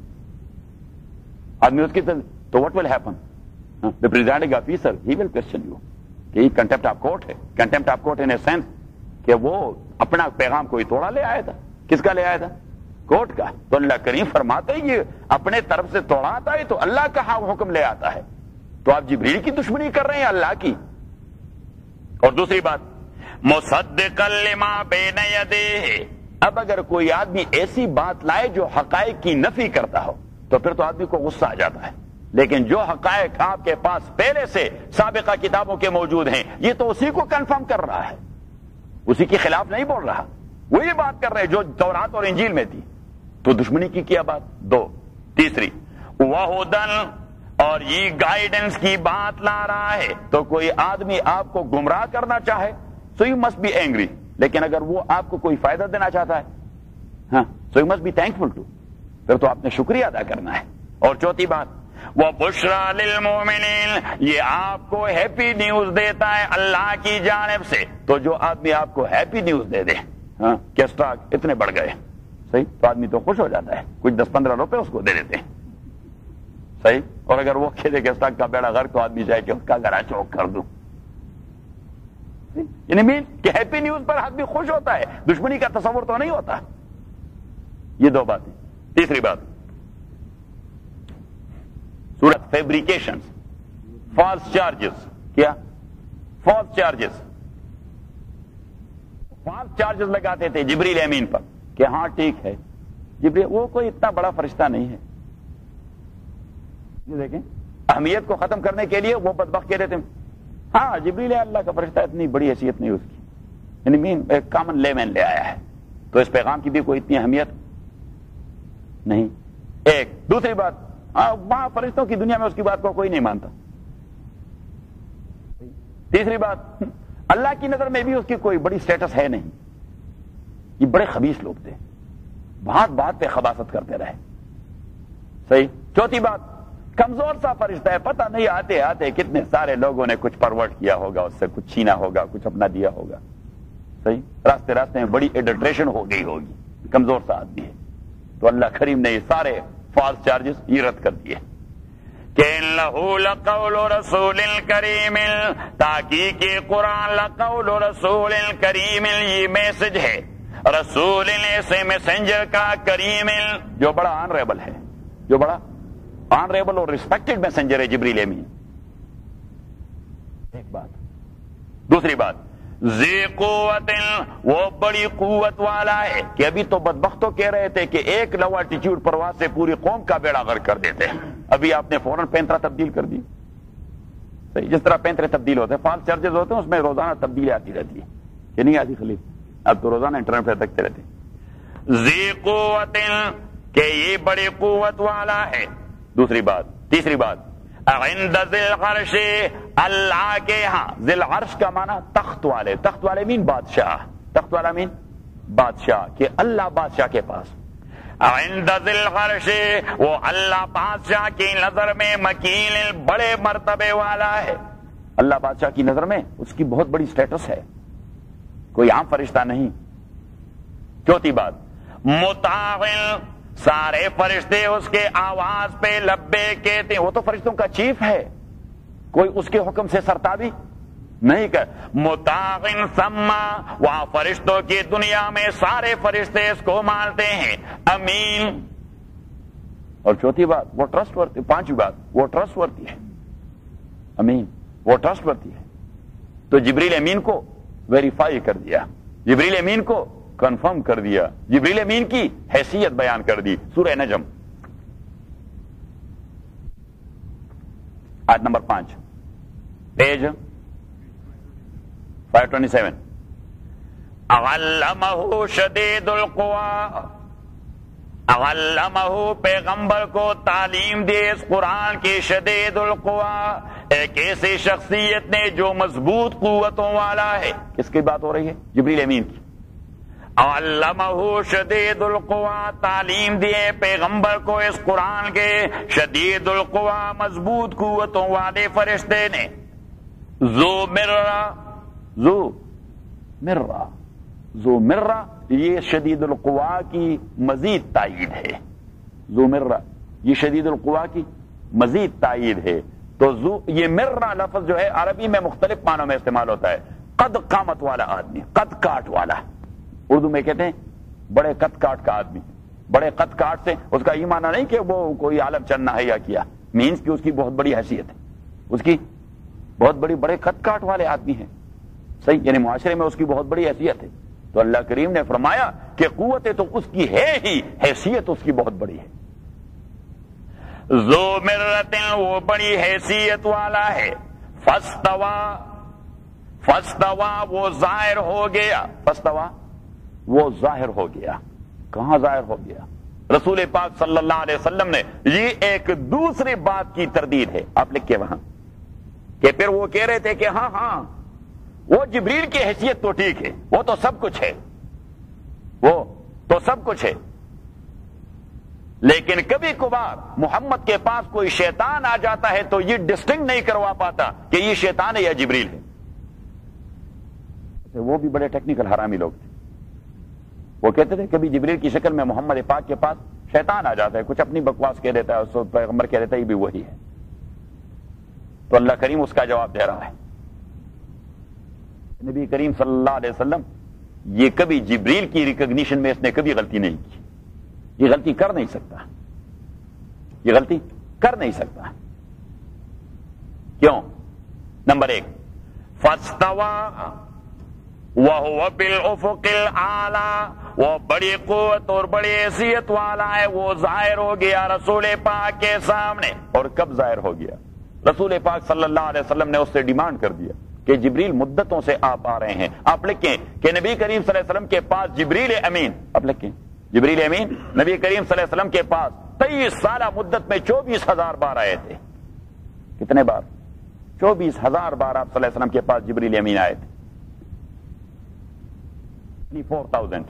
تو what will happen? The presiding officer, he will question you کہ یہ کنٹیمپٹ آف کورٹ ہے، contempt of court in a sense کہ وہ اپنا پیغام کوئی توڑا لے آیا تھا۔ کس کا لے آیا تھا؟ کورٹ کا۔ تو اللہ کریم فرماتے ہیں یہ اپنے طرف سے توڑا آتا ہے تو اللہ کا حکم لے آتا ہے، تو آپ جبریل کی دشمنی کر رہے ہیں اللہ کی۔ اور دوسری بات، مصدقا لما بین یدیہ، اب اگر کوئی آدمی ایسی بات لائے جو حقائق کی نفی کرتا ہو تو پھر تو آدمی کو غصہ آ جاتا ہے، لیکن جو حقائق آپ کے پاس پہلے سے سابقہ کتابوں کے موجود ہیں، یہ تو اسی کو کنفرم کر رہا ہے، اسی کے خلاف نہیں بول رہا، وہی بات کر رہے جو تورات اور انجیل میں تھی، تو دشمنی کی کیا بات؟ دو۔ تیسری، وہدن، اور یہ گائیڈنس کی بات لا رہا ہے، تو کوئی آدمی آپ کو گمراہ کرنا چاہے so you must be angry, لیکن اگر وہ آپ کو کوئی فائدہ دینا چاہتا ہے، ہاں، so you must be thankful too, پھر تو آپ نے شکریہ ادا کرنا ہے۔ اور چوتھی بات، وَبُشْرَىٰ لِلْمُؤْمِنِينَ، یہ آپ کو ہیپی نیوز دیتا ہے اللہ کی جانب سے، تو جو آدمی آپ کو ہیپی نیوز دے دے، ہاں کہ اسٹاک اتنے بڑھ گئے، صحیح، تو آدمی تو خوش ہو جاتا ہے، کچھ 10-15 روپے اس کو دے دیتے ہیں، صحیح۔ اور اگر وہ کہے کہ اسٹاک کا بیڑا غرق، تو آدمی چاہے کہ اس کا گھرا چوک کر دوں، یعنی مین کہ ہیپی نیوز پر آدمی خوش ہوتا ہے، دشمنی کا تصور تو نہیں ہوتا۔ یہ دو باتیں۔ تیسری بات، سورت فیبریکیشن، فالس چارجز، کیا فالس چارجز لگاتے تھے جبریل امین پر کہ ہاں ٹھیک ہے جبریل وہ کوئی اتنا بڑا فرشتہ نہیں ہے، یہ دیکھیں اہمیت کو ختم کرنے کے لیے وہ بدبخت کہہ رہے تھے ہاں جبریل اللہ کا فرشتہ، اتنی بڑی حیثیت نہیں اس کی، یعنی مین ایک کامن لے مین لے آیا ہے، تو اس پیغام کی بھی کوئی اتنی اہمیت نہیں۔ ایک دوسری بات، وہاں فرشتوں کی دنیا میں اس کی بات کو کوئی نہیں مانتا۔ تیسری بات، اللہ کی نظر میں بھی اس کی کوئی بڑی سٹیٹس ہے نہیں، یہ بڑے خبیث لوگ تھے، بات بات پہ خباثت کرتے رہے، صحیح۔ چوتھی بات، کمزور سا فرشتہ ہے، پتہ نہیں آتے آتے کتنے سارے لوگوں نے کچھ پرورٹ کیا ہوگا، اس سے کچھ چھینا ہوگا، کچھ اپنا دیا ہوگا، صحیح، راستے راستے میں بڑی ایڈلٹریشن ہو گئی ہوگی، کمزور سا آدمی ہے، تو اللہ کریم نے یہ سارے فالس چارجز یہ رد کر دیے کہ لَهُ لَقَوْلُ رَسُولٍ كَرِيمٍ، تحقیق قرآن لَقَوْلُ رَسُولٍ كَرِيمٍ، یہ میسج ہے رسول ایسے میسنجر کا، کریم جو بڑا آنریبل ہے، جو بڑا آنریبل اور ریسپیکٹڈ میسنجر ہے جبریل امین، ایک بات۔ دوسری بات، ذی قوت، وہ بڑی قوت والا ہے، کہ ابھی تو بدبختوں کہہ رہے تھے کہ ایک لو الٹیٹیوڈ پرواز سے پوری قوم کا بیڑا غرق کر دیتے ہیں، ابھی آپ نے فوراً پینترا تبدیل کر دی، صحیح، جس طرح پینترے تبدیل ہوتے ہیں، فالس چارجز ہوتے ہیں، اس میں روزانہ تبدیلی آتی رہتی ہے کہ نہیں آتی خلیل، اب تو روزانہ انٹرنیٹ پہ دیکھتے رہتے ہیں۔ ذی قوت، کہ یہ بڑی قوت والا ہے۔ دوسری بات، تیسری بات، عند ذی العرش، اللہ کے ہاں، ذی العرش کا معنی تخت والے، تخت والے مین بادشاہ، تخت والا مین بادشاہ، کہ اللہ بادشاہ کے پاس، عند ذی العرش، وہ اللہ بادشاہ کی نظر میں مکین، بڑے مرتبے والا ہے، اللہ بادشاہ کی نظر میں اس کی بہت بڑی سٹیٹس ہے، کوئی عام فرشتہ نہیں۔ چوتھی بات، مطاع، سارے فرشتے اس کے آواز پہ لبے کہتے ہیں. وہ تو فرشتوں کا چیف ہے, کوئی اس کے حکم سے سرتابی نہیں کر. مطاعن ثما, وہاں فرشتوں کی دنیا میں سارے فرشتے اس کو مانتے ہیں. امین. اور چوتھی بات وہ ٹرسٹ ورتی, پانچویں بات وہ ٹرسٹ ورتی ہے. امین, وہ ٹرسٹ ورتی ہے. تو جبریل امین کو ویریفائی کر دیا, جبریل امین کو کنفرم کر دیا, جبریل امین کی حیثیت بیان کر دی. سورہ نجم آیت نمبر 5, پیج 527. علمہ شدید القوی, علمہ پیغمبر کو تعلیم دی اس قرآن کی شدید القوی, ایک ایسی شخصیت نے جو مضبوط قوتوں والا ہے. کس کی بات ہو رہی ہے؟ جبریل امین کی. علمہ شدید القوی, تعلیم دیے پیغمبر کو اس قرآن کے شدید القوی, مضبوط قوتوں والے فرشتے نے. ذو مرہ, ذو مرہ, ذو مرہ یہ شدید القوی کی مزید تائید ہے. ذو مرہ یہ شدید القوی کی مزید تائید ہے. تو ذو, یہ مرہ لفظ جو ہے عربی میں مختلف معنوں میں استعمال ہوتا ہے. قد قامت والا آدمی, قد کاٹ والا. اردو میں کہتے ہیں بڑے قد کاٹ کا آدمی. بڑے قد کاٹ سے اس کا یہ معنی نہیں کہ وہ کوئی عالم چند نہ کیا, مینس کہ اس کی بہت بڑی حیثیت ہے, اس کی بہت بڑی, بڑے قد کاٹ والے آدمی ہیں. صحیح, یعنی معاشرے میں اس کی بہت بڑی حیثیت ہے. تو اللہ کریم نے فرمایا کہ قوتیں تو اس کی ہے ہی, حیثیت اس کی بہت بڑی ہے. ذو مرۃ, وہ بڑی حیثیت والا ہے. فاستوا, فاستوا وہ ظاہر ہو گیا. فاستوا وہ ظاہر ہو گیا. کہاں ظاہر ہو گیا؟ رسول پاک صلی اللہ علیہ وسلم نے یہ ایک دوسری بات کی تردید ہے. آپ لکھ کے وہاں کہ پھر وہ کہہ رہے تھے کہ ہاں ہاں وہ جبریل کی حیثیت تو ٹھیک ہے, وہ تو سب کچھ ہے, وہ تو سب کچھ ہے, لیکن کبھی کبھار محمد کے پاس کوئی شیطان آ جاتا ہے تو یہ ڈسٹنگ نہیں کروا پاتا کہ یہ شیطان ہے یا جبریل ہے. وہ بھی بڑے ٹیکنیکل حرامی لوگ تھے. وہ کہتے تھے کبھی جبریل کی شکل میں محمد پاک کے پاس شیطان آ جاتا ہے, کچھ اپنی بکواس کہہ دیتا ہے, اس کو پیغمبر کہہ دیتا ہے یہ بھی وہی ہے. تو اللہ کریم اس کا جواب دے رہا ہے. نبی کریم صلی اللہ علیہ وسلم یہ کبھی جبریل کی ریکگنیشن میں اس نے کبھی غلطی نہیں کی. یہ غلطی کر نہیں سکتا, یہ غلطی کر نہیں سکتا. کیوں؟ نمبر 1, فاستوا وَهُوَ بِالْأُفُقِ الْأَعْلَى, وہ بڑی قوت اور بڑی حیثیت والا ہے, وہ ظاہر ہو گیا رسول پاک کے سامنے. اور کب ظاہر ہو گیا؟ رسول پاک صلی اللہ علیہ وسلم نے اس سے ڈیمانڈ کر دیا کہ جبریل مدتوں سے آپ آ رہے ہیں. آپ لکھیں کہ نبی کریم صلی اللہ علیہ وسلم کے پاس جبریل امین, آپ لکھیں جبریل امین نبی کریم صلی اللہ علیہ وسلم کے پاس 23 سالہ مدت میں 24,000 بار آئے تھے. کتنے بار؟ 24,000 بار آپ صلی اللہ علیہ وسلم کے پاس جبریل امین آئے تھے. 4,000.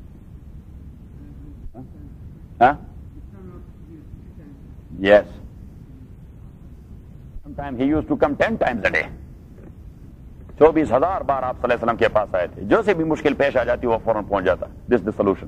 Yes. Sometimes he used to come 10 times a day. 24,000 بار آپ صلی اللہ علیہ وسلم کے پاس آئے تھے. جو سے بھی مشکل پیش آ جاتی وہ فوراً پہنچ جاتا. This the solution.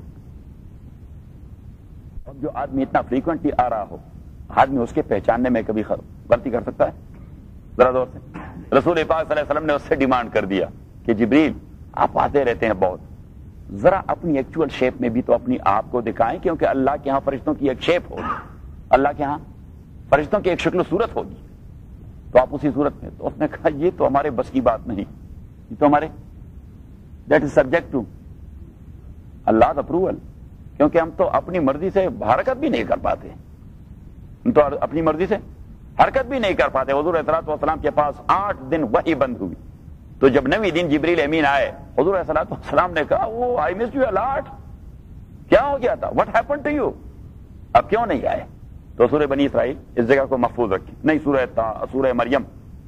اب جو آدمی اتنا فریکوینٹلی آ رہا ہو, آدمی اس کے پہچاننے میں کبھی غلطی کر سکتا ہے؟ ذرا دور سے. رسول پاک صلی اللہ علیہ وسلم نے اس سے ڈیمانڈ کر دیا کہ جبریل آپ آتے رہتے ہیں بہت, ذرا اپنی ایکچوئل شیپ میں بھی تو اپنی آپ کو دکھائیں, کیونکہ اللہ کے ہاں فرشتوں کی ایک شیپ ہوگی, اللہ کے ہاں فرشتوں کی ایک شکل و صورت ہوگی, تو آپ اسی صورت میں. تو اس نے کہا یہ تو ہمارے بس کی بات نہیں, یہ تو ہمارے دیٹ از سبجیکٹ ٹو اللہ اپروول, کیونکہ ہم تو اپنی مرضی سے حرکت بھی نہیں کر پاتے, ہم تو اپنی مرضی سے حرکت بھی نہیں کر پاتے. حضور علیہ السلام کے پاس 8 دن وحی بند ہوئی, تو جب 9ویں دن جبریل امین آئے, حضور علیہ السلام نے کہا وہ آئی مس یو اے لاٹ, کیا ہو گیا تھا, واٹ ہیپن ٹو یو, اب کیوں نہیں آئے؟ تو سورہ بنی اسرائیل اس جگہ کو محفوظ رکھی, نہیں سورہ مریم,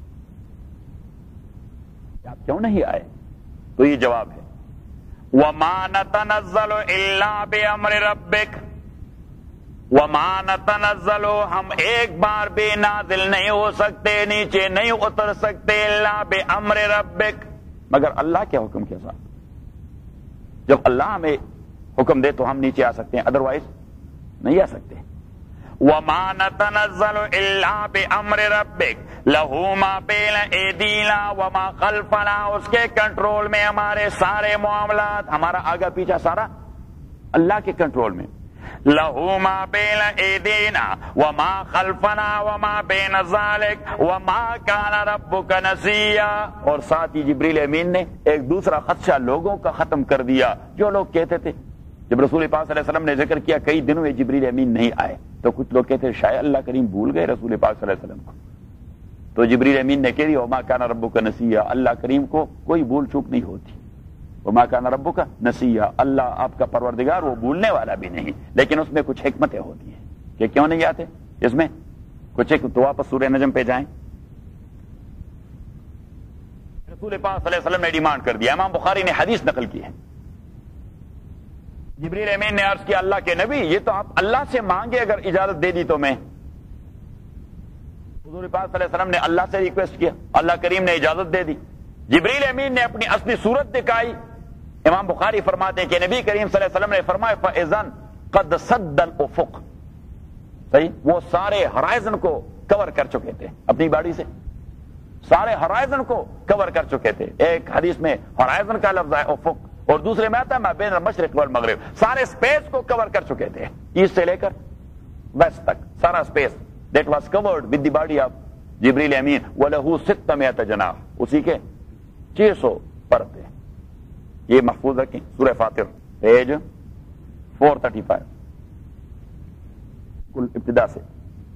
آپ کیوں نہیں آئے؟ تو یہ جواب ہے وَمَا نَتَنَزَّلُ إِلَّا بِأَمْرِ رَبِّكَ, وَمَا نَتَنَزَّلُ ہم ایک بار بھی نازل نہیں ہو سکتے, نیچے نہیں اتر سکتے, إِلَّا بِأَمْرِ رَبِّكَ مگر اللہ کے حکم کے ساتھ. جب اللہ ہمیں حکم دے تو ہم نیچے آ سکتے ہیں, ادروائز نہیں آ سکتے. وَمَا نَتَنَزَّلُ إِلَّا بِأَمْرِ رَبِّكَ لَهُ مَا بَيْنَ أَيْدِينَا وَمَا خَلْفَنَا. اس کے کنٹرول میں ہمارے سارے معاملات، ہمارا آگا پیچھا سارا اللہ کے کنٹرول میں. لَهُ مَا بَيْنَ أَيْدِينَا وَمَا خَلْفَنَا وَمَا بَيْنَ ذَلِكَ وَمَا كَانَ رَبُّكَ نَسِيًّا. اور ساتھ ہی جبریل امین نے ایک دوسرا خدشہ لوگوں کا ختم کر دیا. جو لوگ کہتے تھے جب رسول پاک صلی اللہ علیہ وسلم نے ذکر کیا کئی دنوں میں جبریل امین نہیں آئے، تو کچھ لوگ کہتے شاید اللہ کریم بھول گئے رسول پاک صلی اللہ علیہ وسلم کو. تو جبریل امین نے کہہ دیا وما کان ربک نسیا، اللہ کریم کو کوئی بھول چوک نہیں ہوتی. وما کان ربک نسیا، اللہ آپ کا پروردگار وہ بھولنے والا بھی نہیں. لیکن اس میں کچھ حکمتیں ہوتی ہیں کہ کیوں نہیں آتے اس میں کچھ ایک. تو واپس سورہ نجم پہ جائیں. رسول پاک صلی اللہ علیہ وسلم نے ڈیمانڈ کر دیا، امام بخاری نے حدیث نقل کی ہے. جبریل امین نے عرض کیا اللہ کے نبی یہ تو آپ اللہ سے مانگے، اگر اجازت دے دی تو میں. حضور پاک صلی اللہ علیہ وسلم نے اللہ سے ریکویسٹ کیا، اللہ کریم نے اجازت دے دی. جبریل امین نے اپنی اصلی صورت دکھائی. امام بخاری فرماتے ہیں کہ نبی کریم صلی اللہ علیہ وسلم نے فرمایا فَإِذَنْ قَدْ سَدَّ الْأُفُقَ. صحیح، وہ سارے ہرائزن کو کور کر چکے تھے اپنی باڈی سے، سارے ہرائزن کو کور کر چکے تھے. ایک حدیث میں ہرائزن کا لفظ ہے افق، اور دوسرے میں آتا ہے ما بین المشرق والمغرب. سارے سپیس کو کور کر چکے تھے، ایسٹ سے لے کر ویسٹ تک سارا space that was covered with the body of جبریل امین. وَلَهُ 600 جناح، اسی کے 600 پر تھے. یہ محفوظ رکھیں سورہ فاطر پیج 435 کل ابتدا سے.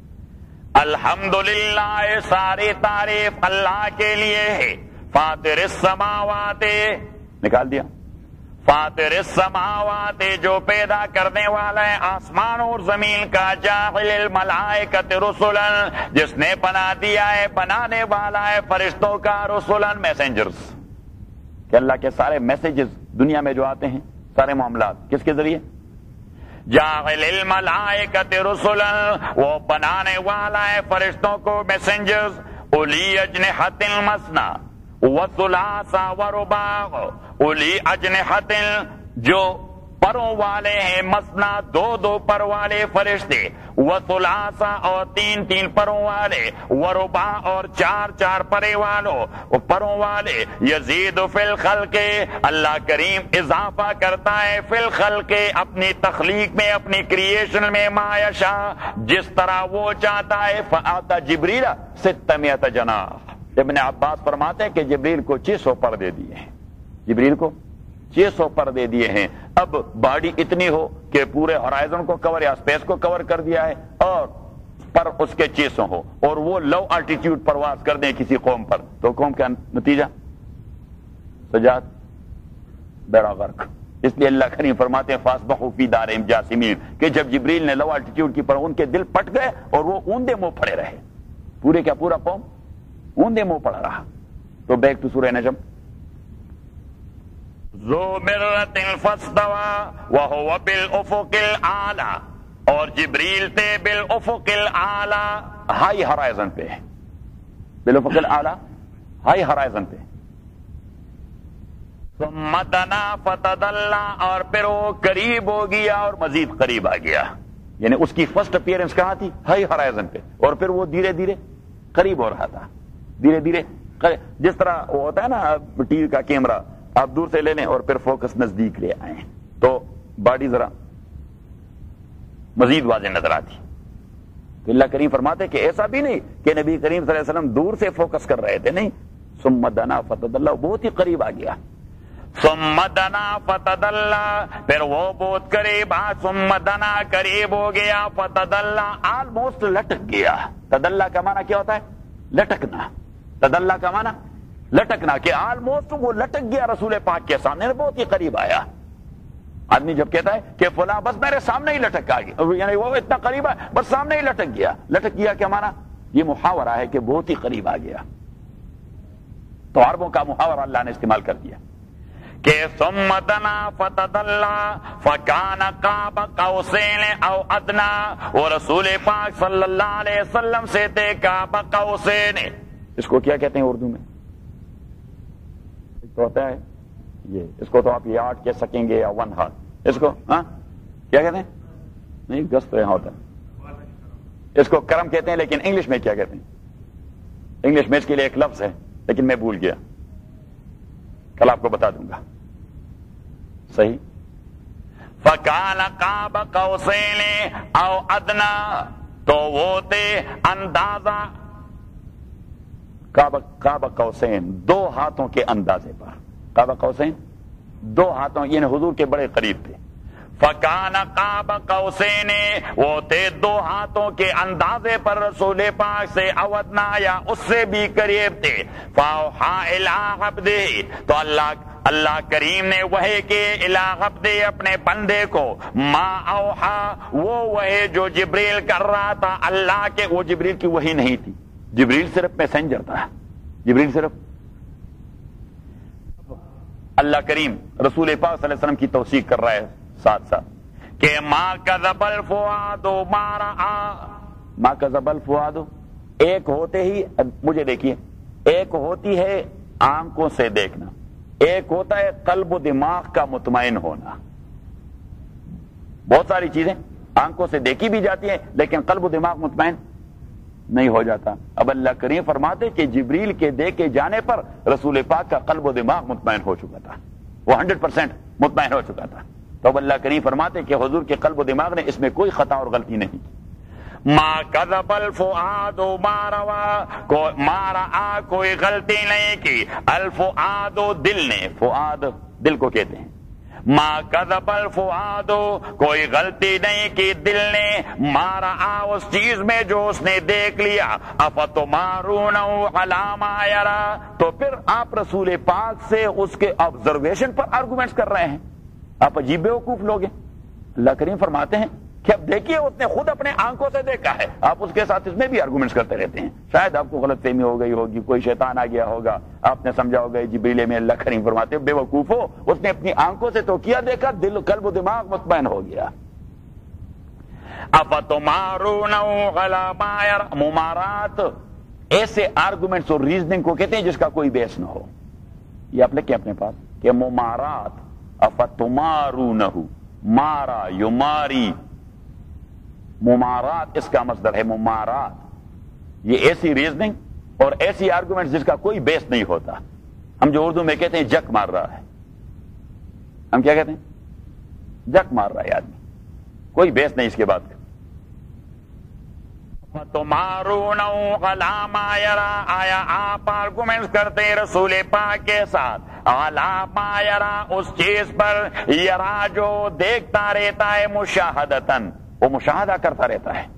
الحمدللہ، ساری تعریف اللہ کے لیے ہے. فاطر السماوات، نکال دیا. فاطر السماوات، جو پیدا کرنے والا ہے آسمان اور زمین کا. جاعل الملائکۃ رسلا، جس نے بنا دیا ہے بنانے والا ہے فرشتوں کا. رسلا، میسنجرز، کہ اللہ کے سارے میسیجز دنیا میں جو آتے ہیں سارے معاملات کس کے ذریعے. جاعل الملائکۃ رسلا، وہ بنانے والا ہے فرشتوں کو میسنجرز. اولی اجنحۃ مثنی وثلاث ورباع. اولی اجنحۃ، جو پروں والے ہیں. مثنا، دو دو پر والے فرشتے. وثلاث، اور تین تین پروں والے. ورباع، اور چار چار پروں والے. یزید فی الخلق، اللہ کریم اضافہ کرتا ہے فی الخلق، اپنی تخلیق میں، اپنی کریشن میں. ما یشاء، جس طرح وہ چاہتا ہے. فآتا جبریل 600 جناح. ابن عباس فرماتے ہیں کہ جبریل کو 600 پر دے دیے ہیں. جبریل کو 600 پر دے دیے ہیں. اب باڈی اتنی ہو کہ پورے ہرائزن کو کور یا اسپیس کو کور کر دیا ہے، اور پر اس کے 600 ہو، اور وہ لو الٹیٹیوڈ پرواز کر دیں کسی قوم پر، تو قوم کا نتیجہ سجاد بیڑا غرق. اس لیے اللہ کریم فرماتے ہیں فاصبحوا فی دارہم جاثمین، کہ جب جبریل نے لو الٹیٹیوڈ کی پر ان کے دل پٹ گئے اور وہ اوندے منہ پڑے رہے. پورے کا پورا قوم اوندے منہ پڑا رہا. تو بیک ٹو سورہ نجم. ذو مرۃ فاستوى وهو بالافق الاعلى، اور جبریل تھے بالافق الاعلى، ہائی ہرائزن پہ. بالافق الاعلى، ہائی ہرائزن پہ. ثم دنا فتدلى، اور پھر وہ قریب ہو گیا اور مزید قریب آ گیا. یعنی اس کی فرسٹ اپیئرنس کہاں تھی؟ ہائی ہرائزن پہ، اور پھر وہ دھیرے دھیرے قریب ہو رہا تھا. دھیرے دھیرے جس طرح وہ ہوتا ہے نا ٹی وی کا کیمرہ، آپ دور سے لے لیں اور پھر فوکس نزدیک لے آئیں تو باڈی ذرا مزید واضح نظر آتی. تو اللہ کریم فرماتے کہ ایسا بھی نہیں کہ نبی کریم صلی اللہ علیہ وسلم دور سے فوکس کر رہے تھے، نہیں. ثم دنا فتدلى، بہت ہی قریب آ گیا. ثم دنا فتدلى، پھر وہ بہت قریب آ. ثم دنا، قریب ہو گیا. فتدلى، آلموسٹ لٹک گیا. تدلّا کا معنی کیا ہوتا ہے؟ لٹکنا. تدلّا کا معنی لٹکنا، کہ آلموسٹ وہ لٹک گیا رسول پاک کے سامنے، بہت ہی قریب آیا. آدمی جب کہتا ہے کہ فلاں بس میرے سامنے ہی لٹک آ گیا، یعنی وہ اتنا قریب ہے بس سامنے ہی لٹک گیا. لٹک گیا کیا معنی؟ یہ محاورہ ہے کہ بہت ہی قریب آ گیا. تو عربوں کا محاورہ اللہ نے استعمال کر دیا کہ ثم دنا فتدلى فكان قاب قوسين او ادنى، اور رسول پاک صلی اللہ علیہ وسلم سے تھے قاب قوسین. اس کو کیا کہتے ہیں اردو میں؟ تو ہوتا ہے یہ، اس کو تو آپ یارڈ کہہ سکیں گے یا ون ہارڈ. اس کو ہاں کیا کہتے ہیں؟ نہیں گز تو یہاں ہوتا ہے، اس کو کرم کہتے ہیں، لیکن انگلش میں کیا کہتے ہیں؟ انگلش میں اس کے لیے ایک لفظ ہے لیکن میں بھول گیا، کل آپ کو بتا دوں گا. صحیح. فَكَانَ قَابَ قَوْسَيْنِ أَوْ أَدْنَىٰ، تو وہ تھے اندازہ قاب قوسین، 2 ہاتھوں کے اندازے پر. قاب قوسین 2 ہاتھوں، یعنی حضور کے بڑے قریب تھے. فَكَانَ قَابَ قَوْسَيْنِ، وہ تھے 2 ہاتھوں کے اندازے پر رسول پاک سے، أَوْ أَدْنَىٰ، یا اس سے بھی قریب تھے. فَأَوْحَىٰ إِلَىٰ عَبْدِهِ، تو اللہ کریم نے وحی کے الی عبدہ، اپنے بندے کو، ما اوحا، وہ وحی جو جبریل کر رہا تھا اللہ کے. وہ جبریل کی وحی نہیں تھی، جبریل صرف میسنجر تھا، جبریل صرف. اللہ کریم رسول پاک صلی اللہ علیہ وسلم کی توثیق کر رہا ہے ساتھ ساتھ کہ ما کذب الفؤاد ما رأى، ما کذب الفؤاد. ایک ہوتے ہی، مجھے دیکھیے، ایک ہوتی ہے آنکھوں سے دیکھنا، ایک ہوتا ہے قلب و دماغ کا مطمئن ہونا. بہت ساری چیزیں آنکھوں سے دیکھی بھی جاتی ہیں لیکن قلب و دماغ مطمئن نہیں ہو جاتا. اب اللہ کریم فرماتے کہ جبریل کے دیکھے جانے پر رسول پاک کا قلب و دماغ مطمئن ہو چکا تھا، وہ 100% مطمئن ہو چکا تھا. تو اب اللہ کریم فرماتے کہ حضور کے قلب و دماغ نے اس میں کوئی خطا اور غلطی نہیں کی. ما کذب الفؤاد ما روا، ما رأى، کوئی غلطی نہیں کی. الفؤاد، دل نے، فؤاد دل کو کہتے ہیں. ما کذب الفؤاد، کوئی غلطی نہیں کی دل نے، ما رأى، اس چیز میں جو اس نے دیکھ لیا. افتمارونه علی ما یرا، تو پھر آپ رسول پاک سے اس کے آبزرویشن پر آرگومنٹس کر رہے ہیں. آپ عجیب بیوقوف لوگ ہیں. اللہ کریم فرماتے ہیں کہ اب دیکھیے اس نے خود اپنے آنکھوں سے دیکھا ہے، آپ اس کے ساتھ اس میں بھی آرگومنٹس کرتے رہتے ہیں. شاید آپ کو غلط فہمی ہو گئی ہوگی، کوئی شیطان آ گیا ہوگا، آپ نے سمجھا ہوگا جبریل میں. اللہ کریم فرماتے ہیں بے وقوف ہو، اس نے اپنی آنکھوں سے تو کیا دیکھا، دل قلب و دماغ مطمئن ہو گیا. افتمارونه علی ما یرا، ممارات ایسے آرگومنٹس اور ریزننگ کو کہتے ہیں جس کا کوئی بیس نہ ہو. یہ آپ لکھیں اپنے پاس کہ ممارات، افتمارونه، مارا یماری، ممارات اس کا مصدر ہے ممارات. یہ ایسی ریزننگ اور ایسی آرگومنٹ جس کا کوئی بیس نہیں ہوتا. ہم جو اردو میں کہتے ہیں جک مار رہا ہے، ہم کیا کہتے ہیں؟ جک مار رہا ہے آدمی، کوئی بیس نہیں اس کے بعد. تمارونَ علی ما یرا، آیا آپ آرگومنٹس کرتے رسول پاک کے ساتھ علی ما یرا، اس چیز پر، یرا جو دیکھتا رہتا ہے، مشاہدتاً، وہ مشاہدہ کرتا رہتا ہے.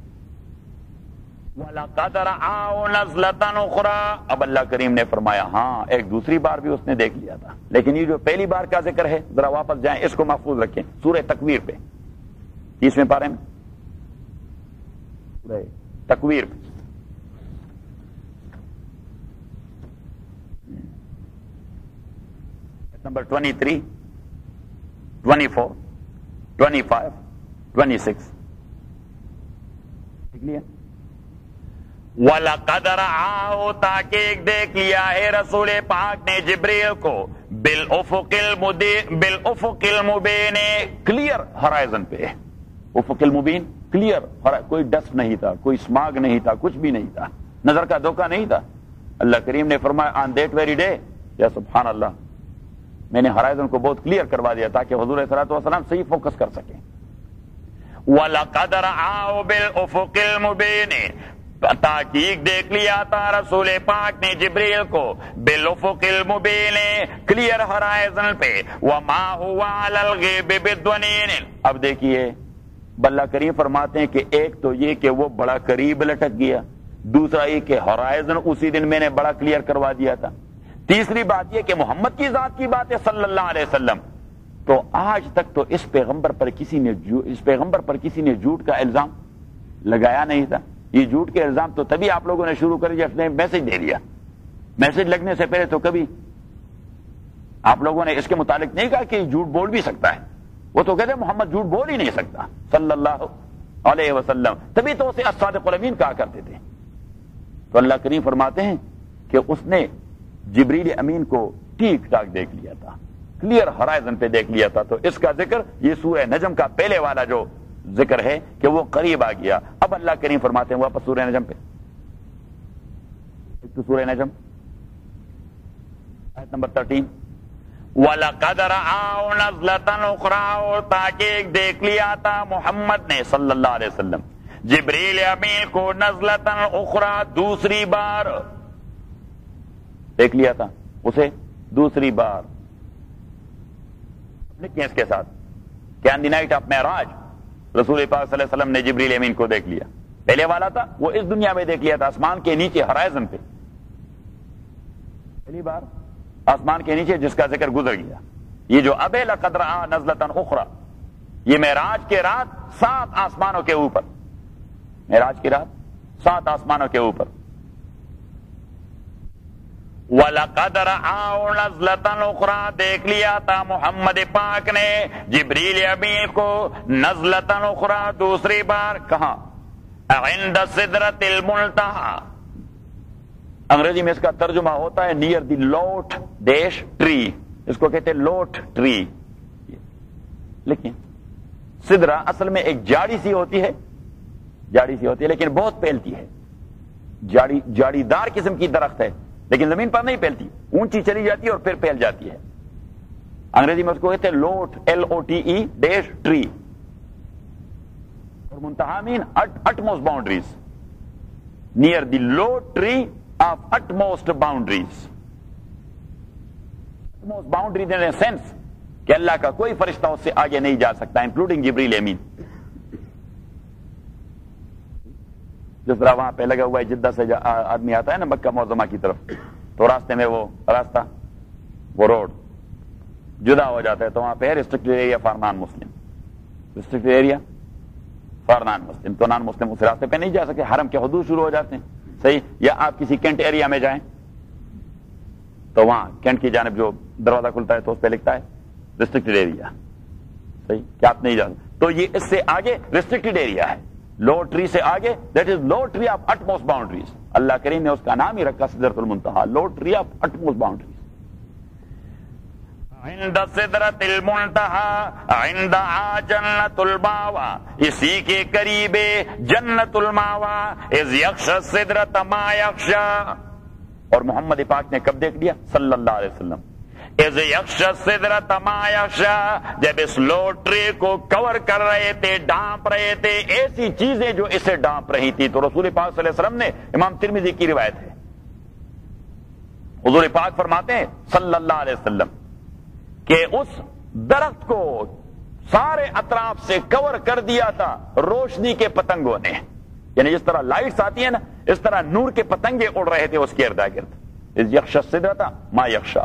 وَلَقَدْ رَآهُ نَزْلَةً أُخْرَىٰ، اب اللہ کریم نے فرمایا ہاں ایک دوسری بار بھی اس نے دیکھ لیا تھا. لیکن یہ جو پہلی بار کا ذکر ہے ذرا واپس جائیں، اس کو محفوظ رکھیں. سورہ تکویر پہ، 30ویں پارے میں، سورہ تکویر پہ نمبر 23، 24، 25، 26 دیکھ لیا. وَلَقَدْ رَآهُ، تاکہ دیکھ لیا ہے رسول پاک نے جبریل کو، بالافق المبین، کلیئر ہرائزن پہ. افق المبین کلیئر، کوئی ڈسٹ نہیں تھا، کوئی اسماگ نہیں تھا، کچھ بھی نہیں تھا، نظر کا دھوکہ نہیں تھا. اللہ کریم نے فرمایا آن دیٹ ویری ڈے، یا سبحان اللہ، میں نے ہرائزن کو بہت کلیئر کروا دیا تاکہ حضور صلی اللہ علیہ وسلم صحیح فوکس کر سکیں. وَلَقَدْ رَآهُ بِالْأُفُقِ الْمُبِينِ، تحقیق دیکھ لیا تھا رسول پاک نے جبریل کو بالافق المبین، کلیئر ہرائزن پہ. وما هو علی الغیب بضنین، اب دیکھیے اللہ کریم فرماتے ہیں کہ ایک تو یہ کہ وہ بڑا قریب لٹک گیا، دوسرا یہ کہ ہرائزن اسی دن میں نے بڑا کلیئر کروا دیا تھا. تیسری بات یہ کہ محمد کی ذات کی بات ہے صلی اللہ علیہ وسلم. تو آج تک تو اس پیغمبر پر کسی نے جھوٹ کا الزام لگایا نہیں تھا. یہ جھوٹ کے الزام تو تبھی آپ لوگوں نے شروع کر دیا، اپنے میسج دے دیا. میسج لگنے سے پہلے تو کبھی آپ لوگوں نے اس کے متعلق نہیں کہا کہ جھوٹ بول بھی سکتا ہے. وہ تو کہتے ہیں محمد جھوٹ بول ہی نہیں سکتا صلی اللہ علیہ وسلم، تبھی تو اسے الصادق الامین کہا کرتے تھے. تو اللہ کریم فرماتے ہیں کہ اس نے جبریل امین کو ٹھیک ٹھاک دیکھ لیا تھا، کلیئر ہرائزن پہ دیکھ لیا تھا. تو اس کا ذکر یہ سورہ نجم کا پہلے والا جو ذکر ہے کہ وہ قریب آ گیا. اب اللہ کریم فرماتے ہیں واپس سورہ نجم پہ. ایک تو سورہ نجم آیت نمبر 13 وَلَقَدْ رَآهُ نَزْلَةً أُخْرَىٰ, اور تاکہ دیکھ لیا تھا محمد نے صلی اللہ علیہ وسلم جبریل امین کو نزلةً أُخْرَىٰ, دوسری بار دیکھ لیا تھا اسے دوسری بار. کس کے ساتھ کہ آن دی نائٹ آف معراج رسول پاک صلی اللہ علیہ وسلم نے جبریل امین کو دیکھ لیا. پہلے والا تھا وہ اس دنیا میں دیکھ لیا تھا, آسمان کے نیچے ہرائزن پہ, پہلی بار آسمان کے نیچے جس کا ذکر گزر گیا. یہ جو اب لقد رآ نزلة أخرى, یہ معراج کے رات 7 آسمانوں کے اوپر, معراج کی رات 7 آسمانوں کے اوپر. وَلَقَدْ رَآهُ نَزْلَةً أُخْرَىٰ, دیکھ لیا تھا محمد پاک نے جبریل امین کو نزلةً أُخْرَىٰ, دوسری بار. کہاں؟ عند سدرۃ المنتہی. انگریزی میں اس کا ترجمہ ہوتا ہے نیئر دی لوٹ ڈیش ٹری, اس کو کہتے ہیں لوٹ ٹری. لیکن سدرہ اصل میں ایک جاڑی سی ہوتی ہے, جاڑی سی ہوتی ہے لیکن بہت پھیلتی ہے, جاڑی دار قسم کی درخت ہے لیکن زمین پر نہیں پھیلتی, اونچی چلی جاتی ہے اور پھر پھیل جاتی ہے. انگریزی میں اس کو کہتے ہیں لوٹ LOTE ڈیش ٹری. اور منتہا مین utmost boundaries, near the low tree of utmost boundaries. utmost boundaries in a sense کہ اللہ کا کوئی فرشتہ اس سے آگے نہیں جا سکتا انکلوڈنگ جبریل امین. جس طرح وہاں پہ لگا ہوا ہے جدہ سے آدمی آتا ہے نا مکہ معظمہ کی طرف, تو راستے میں وہ راستہ وہ روڈ جدا ہو جاتا ہے, تو وہاں پہ ہے restricted area for non Muslim, restricted area for non Muslim. تو نان مسلم اس راستے پہ نہیں جا سکتے, حرم کے حدود شروع ہو جاتے ہیں. صحیح. یا آپ کسی کینٹ ایریا میں جائیں تو وہاں کینٹ کی جانب جو دروازہ کھلتا ہے تو اس پہ لکھتا ہے ریسٹرکٹڈ ایریا. صحیح کہ آپ نہیں جا سکتے. تو یہ اس سے آگے ریسٹرکٹڈ ایریا ہے, لو ٹری سے آگے, that is lote tree of utmost boundaries. اللہ کریم نے اس کا نام ہی رکھا سدرۃ المنتہا, lote tree of utmost boundaries. عند سدرۃ المنتہا عندہا جنت الماوا, اسی کے قریب جنت الماوا. اذ یغشی السدرۃ ما یغشی, اور محمد پاک نے کب دیکھ لیا صلی اللہ علیہ وسلم, اذ یغشی السدرۃ ما یغشی, جب اس لو ٹری کو کور کر رہے تھے, ڈانپ رہے تھے, ایسی چیزیں جو اسے ڈانپ رہی تھی. تو رسول پاک صلی اللہ علیہ وسلم نے, امام ترمذی کی روایت ہے, حضور پاک فرماتے ہیں صلی اللہ علیہ وسلم کہ اس درخت کو سارے اطراف سے کور کر دیا تھا روشنی کے پتنگوں نے. یعنی جس طرح لائٹس آتی ہیں نا, اس طرح نور کے پتنگے اڑ رہے تھے اس کے ارد گرد. اذ یغشی السدرۃ ما یغشی.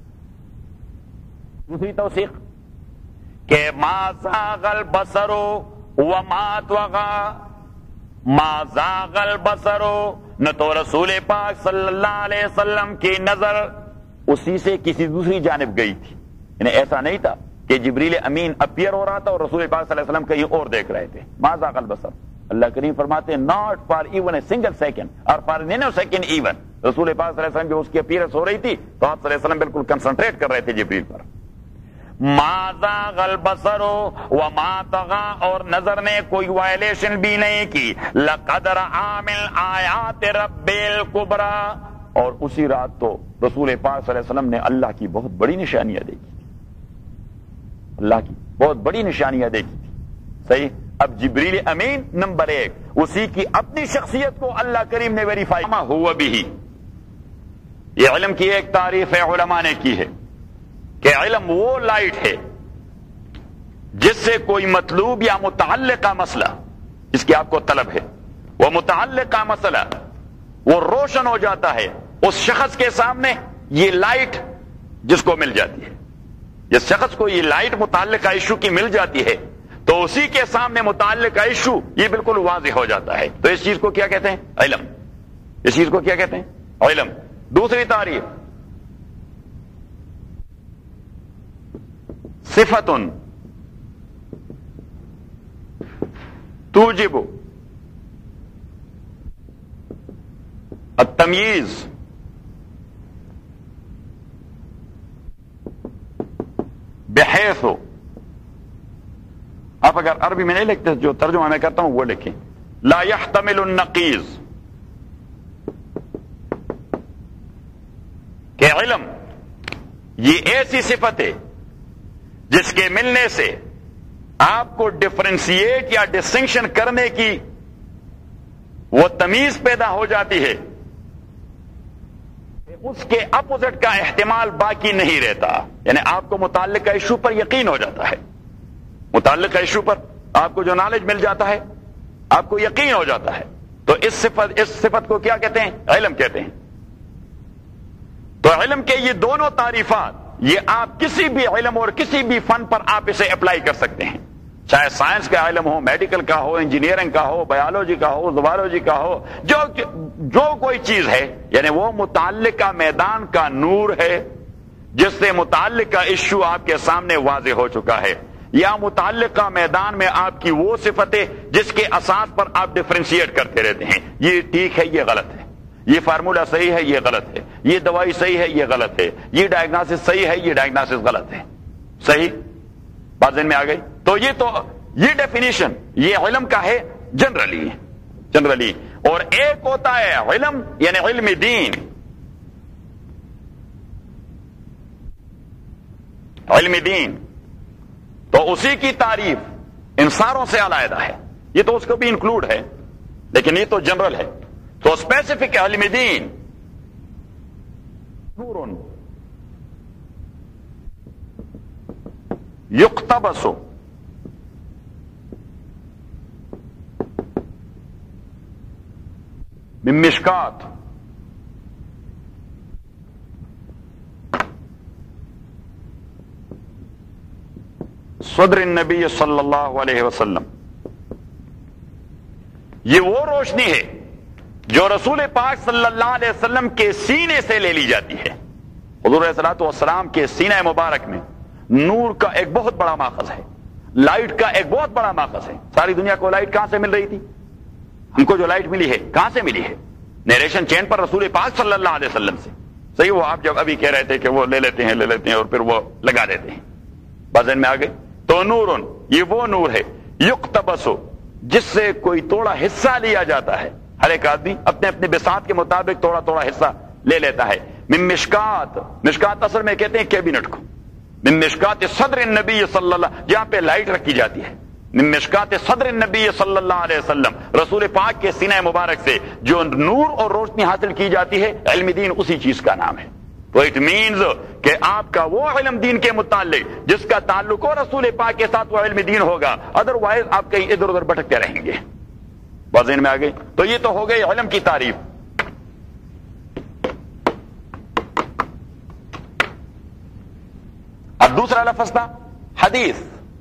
دوسری توثیق کہ ما زاغ البصر وما طغى, ما زاغ البصر, نہ تو رسول پاک صلی اللہ علیہ وسلم کی نظر اسی سے کسی دوسری جانب گئی تھی. یعنی ایسا نہیں تھا کہ جبریل امین اپیئر ہو رہا تھا اور رسول پاک صلی اللہ علیہ وسلم کہیں اور دیکھ رہے تھے. ما زاغ البصر, اللہ کریم فرماتے ہیں not for even a single second اور فار نینو سیکنڈ ایون. رسول پاک صلی اللہ علیہ وسلم جو اس کی اپیئرنس ہو رہی تھی تو آپ صلی اللہ علیہ وسلم بالکل کنسنٹریٹ کر رہے تھے جبریل پر. ما زاغ البصر وما طغى, اور نظر نے کوئی وائلیشن بھی نہیں کی. لقد رأى من آیات رب الکبریٰ, اور اسی رات تو رسول پاک صلی اللہ علیہ وسلم نے اللہ کی بہت بڑی نشانیاں دیکھی تھی, اللہ کی بہت بڑی نشانیاں دیکھی تھی. صحیح. اب جبریل امین نمبر 1, اسی کی اپنی شخصیت کو اللہ کریم نے ویریفائی ہوا بھی. یہ علم کی ایک تعریف ہے علماء نے کی ہے کہ علم وہ لائٹ ہے جس سے کوئی مطلوب یا متعلقہ مسئلہ جس کی آپ کو طلب ہے, وہ متعلقہ مسئلہ وہ روشن ہو جاتا ہے اس شخص کے سامنے. یہ لائٹ جس کو مل جاتی ہے, جس شخص کو یہ لائٹ متعلقہ ایشو کی مل جاتی ہے تو اسی کے سامنے متعلقہ ایشو یہ بالکل واضح ہو جاتا ہے. تو اس چیز کو کیا کہتے ہیں؟ علم. اس چیز کو کیا کہتے ہیں؟ علم. دوسری تعریف صفت توجب التمییز بحیث آپ اگر عربی میں نہیں لکھتے، جو ترجمہ میں کرتا ہوں وہ لکھیں، لا يحتمل النقیض، کہ علم یہ ایسی صفت ہے جس کے ملنے سے آپ کو ڈفرینشیٹ یا ڈسٹنکشن کرنے کی وہ تمیز پیدا ہو جاتی ہے، اس کے اپوزٹ کا احتمال باقی نہیں رہتا. یعنی آپ کو متعلقہ ایشو پر یقین ہو جاتا ہے، متعلقہ ایشو پر آپ کو جو نالج مل جاتا ہے آپ کو یقین ہو جاتا ہے. تو اس صفت کو کیا کہتے ہیں؟ علم کہتے ہیں. تو علم کے یہ دونوں تعریفات، یہ آپ کسی بھی علم اور کسی بھی فن پر آپ اسے اپلائی کر سکتے ہیں، چاہے سائنس کا علم ہو، میڈیکل کا ہو، انجینئرنگ کا ہو، بایولوجی کا ہو، زوالوجی کا ہو، جو کوئی چیز ہے، یعنی وہ متعلقہ میدان کا نور ہے جس سے متعلقہ ایشو آپ کے سامنے واضح ہو چکا ہے، یا متعلقہ میدان میں آپ کی وہ صفت ہے جس کے اساس پر آپ ڈفرینشیٹ کرتے رہتے ہیں، یہ ٹھیک ہے، یہ غلط ہے، یہ فارمولا صحیح ہے، یہ غلط ہے، یہ دوائی صحیح ہے، یہ غلط ہے، یہ ڈائگنوسس صحیح ہے، یہ ڈائگنوسس غلط ہے. صحیح بات ذہن میں آ گئی؟ تو یہ ڈیفینیشن یہ علم کا ہے جنرلی. اور ایک ہوتا ہے علم، یعنی علم دین. علم دین تو اسی کی تعریف ان ساروں سے علیحدہ ہے، یہ تو اس کو بھی انکلوڈ ہے لیکن یہ تو جنرل ہے. تو اسپیسیفک علم دین نور یقتبس من مشکات صدر النبی صلی اللہ علیہ وسلم. یہ وہ روشنی ہے جو رسول پاک صلی اللہ علیہ وسلم کے سینے سے لے لی جاتی ہے. حضور علیہ الصلوۃ والسلام کے سینہ مبارک میں نور کا ایک بہت بڑا ماخذ ہے، لائٹ کا ایک بہت بڑا ماخذ ہے. ساری دنیا کو لائٹ کہاں سے مل رہی تھی؟ ہم کو جو لائٹ ملی ہے کہاں سے ملی ہے؟ نیریشن چین پر رسول پاک صلی اللہ علیہ وسلم سے. صحیح، وہ آپ جب ابھی کہہ رہے تھے کہ وہ لے لیتے ہیں اور پھر وہ لگا دیتے ہیں، بازن میں آ گئے. تو نور یہ وہ نور ہے یقتبس جس سے کوئی توڑا حصہ لیا جاتا ہے. ہر ایک آدمی اپنے اپنے بساط کے مطابق تھوڑا تھوڑا حصہ لے لیتا ہے. من مشکات، مشکات اصل میں کہتے ہیں کیبنٹ کو. من مشکات صدر النبی صلی اللہ، جہاں پہ لائٹ رکھی جاتی ہے. من مشکات صدر النبی صلی اللہ علیہ وسلم، رسول پاک کے سینہ مبارک سے جو نور اور روشنی حاصل کی جاتی ہے، علم دین اسی چیز کا نام ہے. تو اٹ مینز کہ آپ کا وہ علم دین کے متعلق جس کا تعلق ہو رسول پاک کے ساتھ وہ علم دین ہوگا، ادروائز آپ کہیں ادھر ادھر بھٹکتے رہیں گے. بات ذہن میں آ گئی؟ تو یہ تو ہو گئی علم کی تعریف. اب دوسرا لفظ تھا حدیث.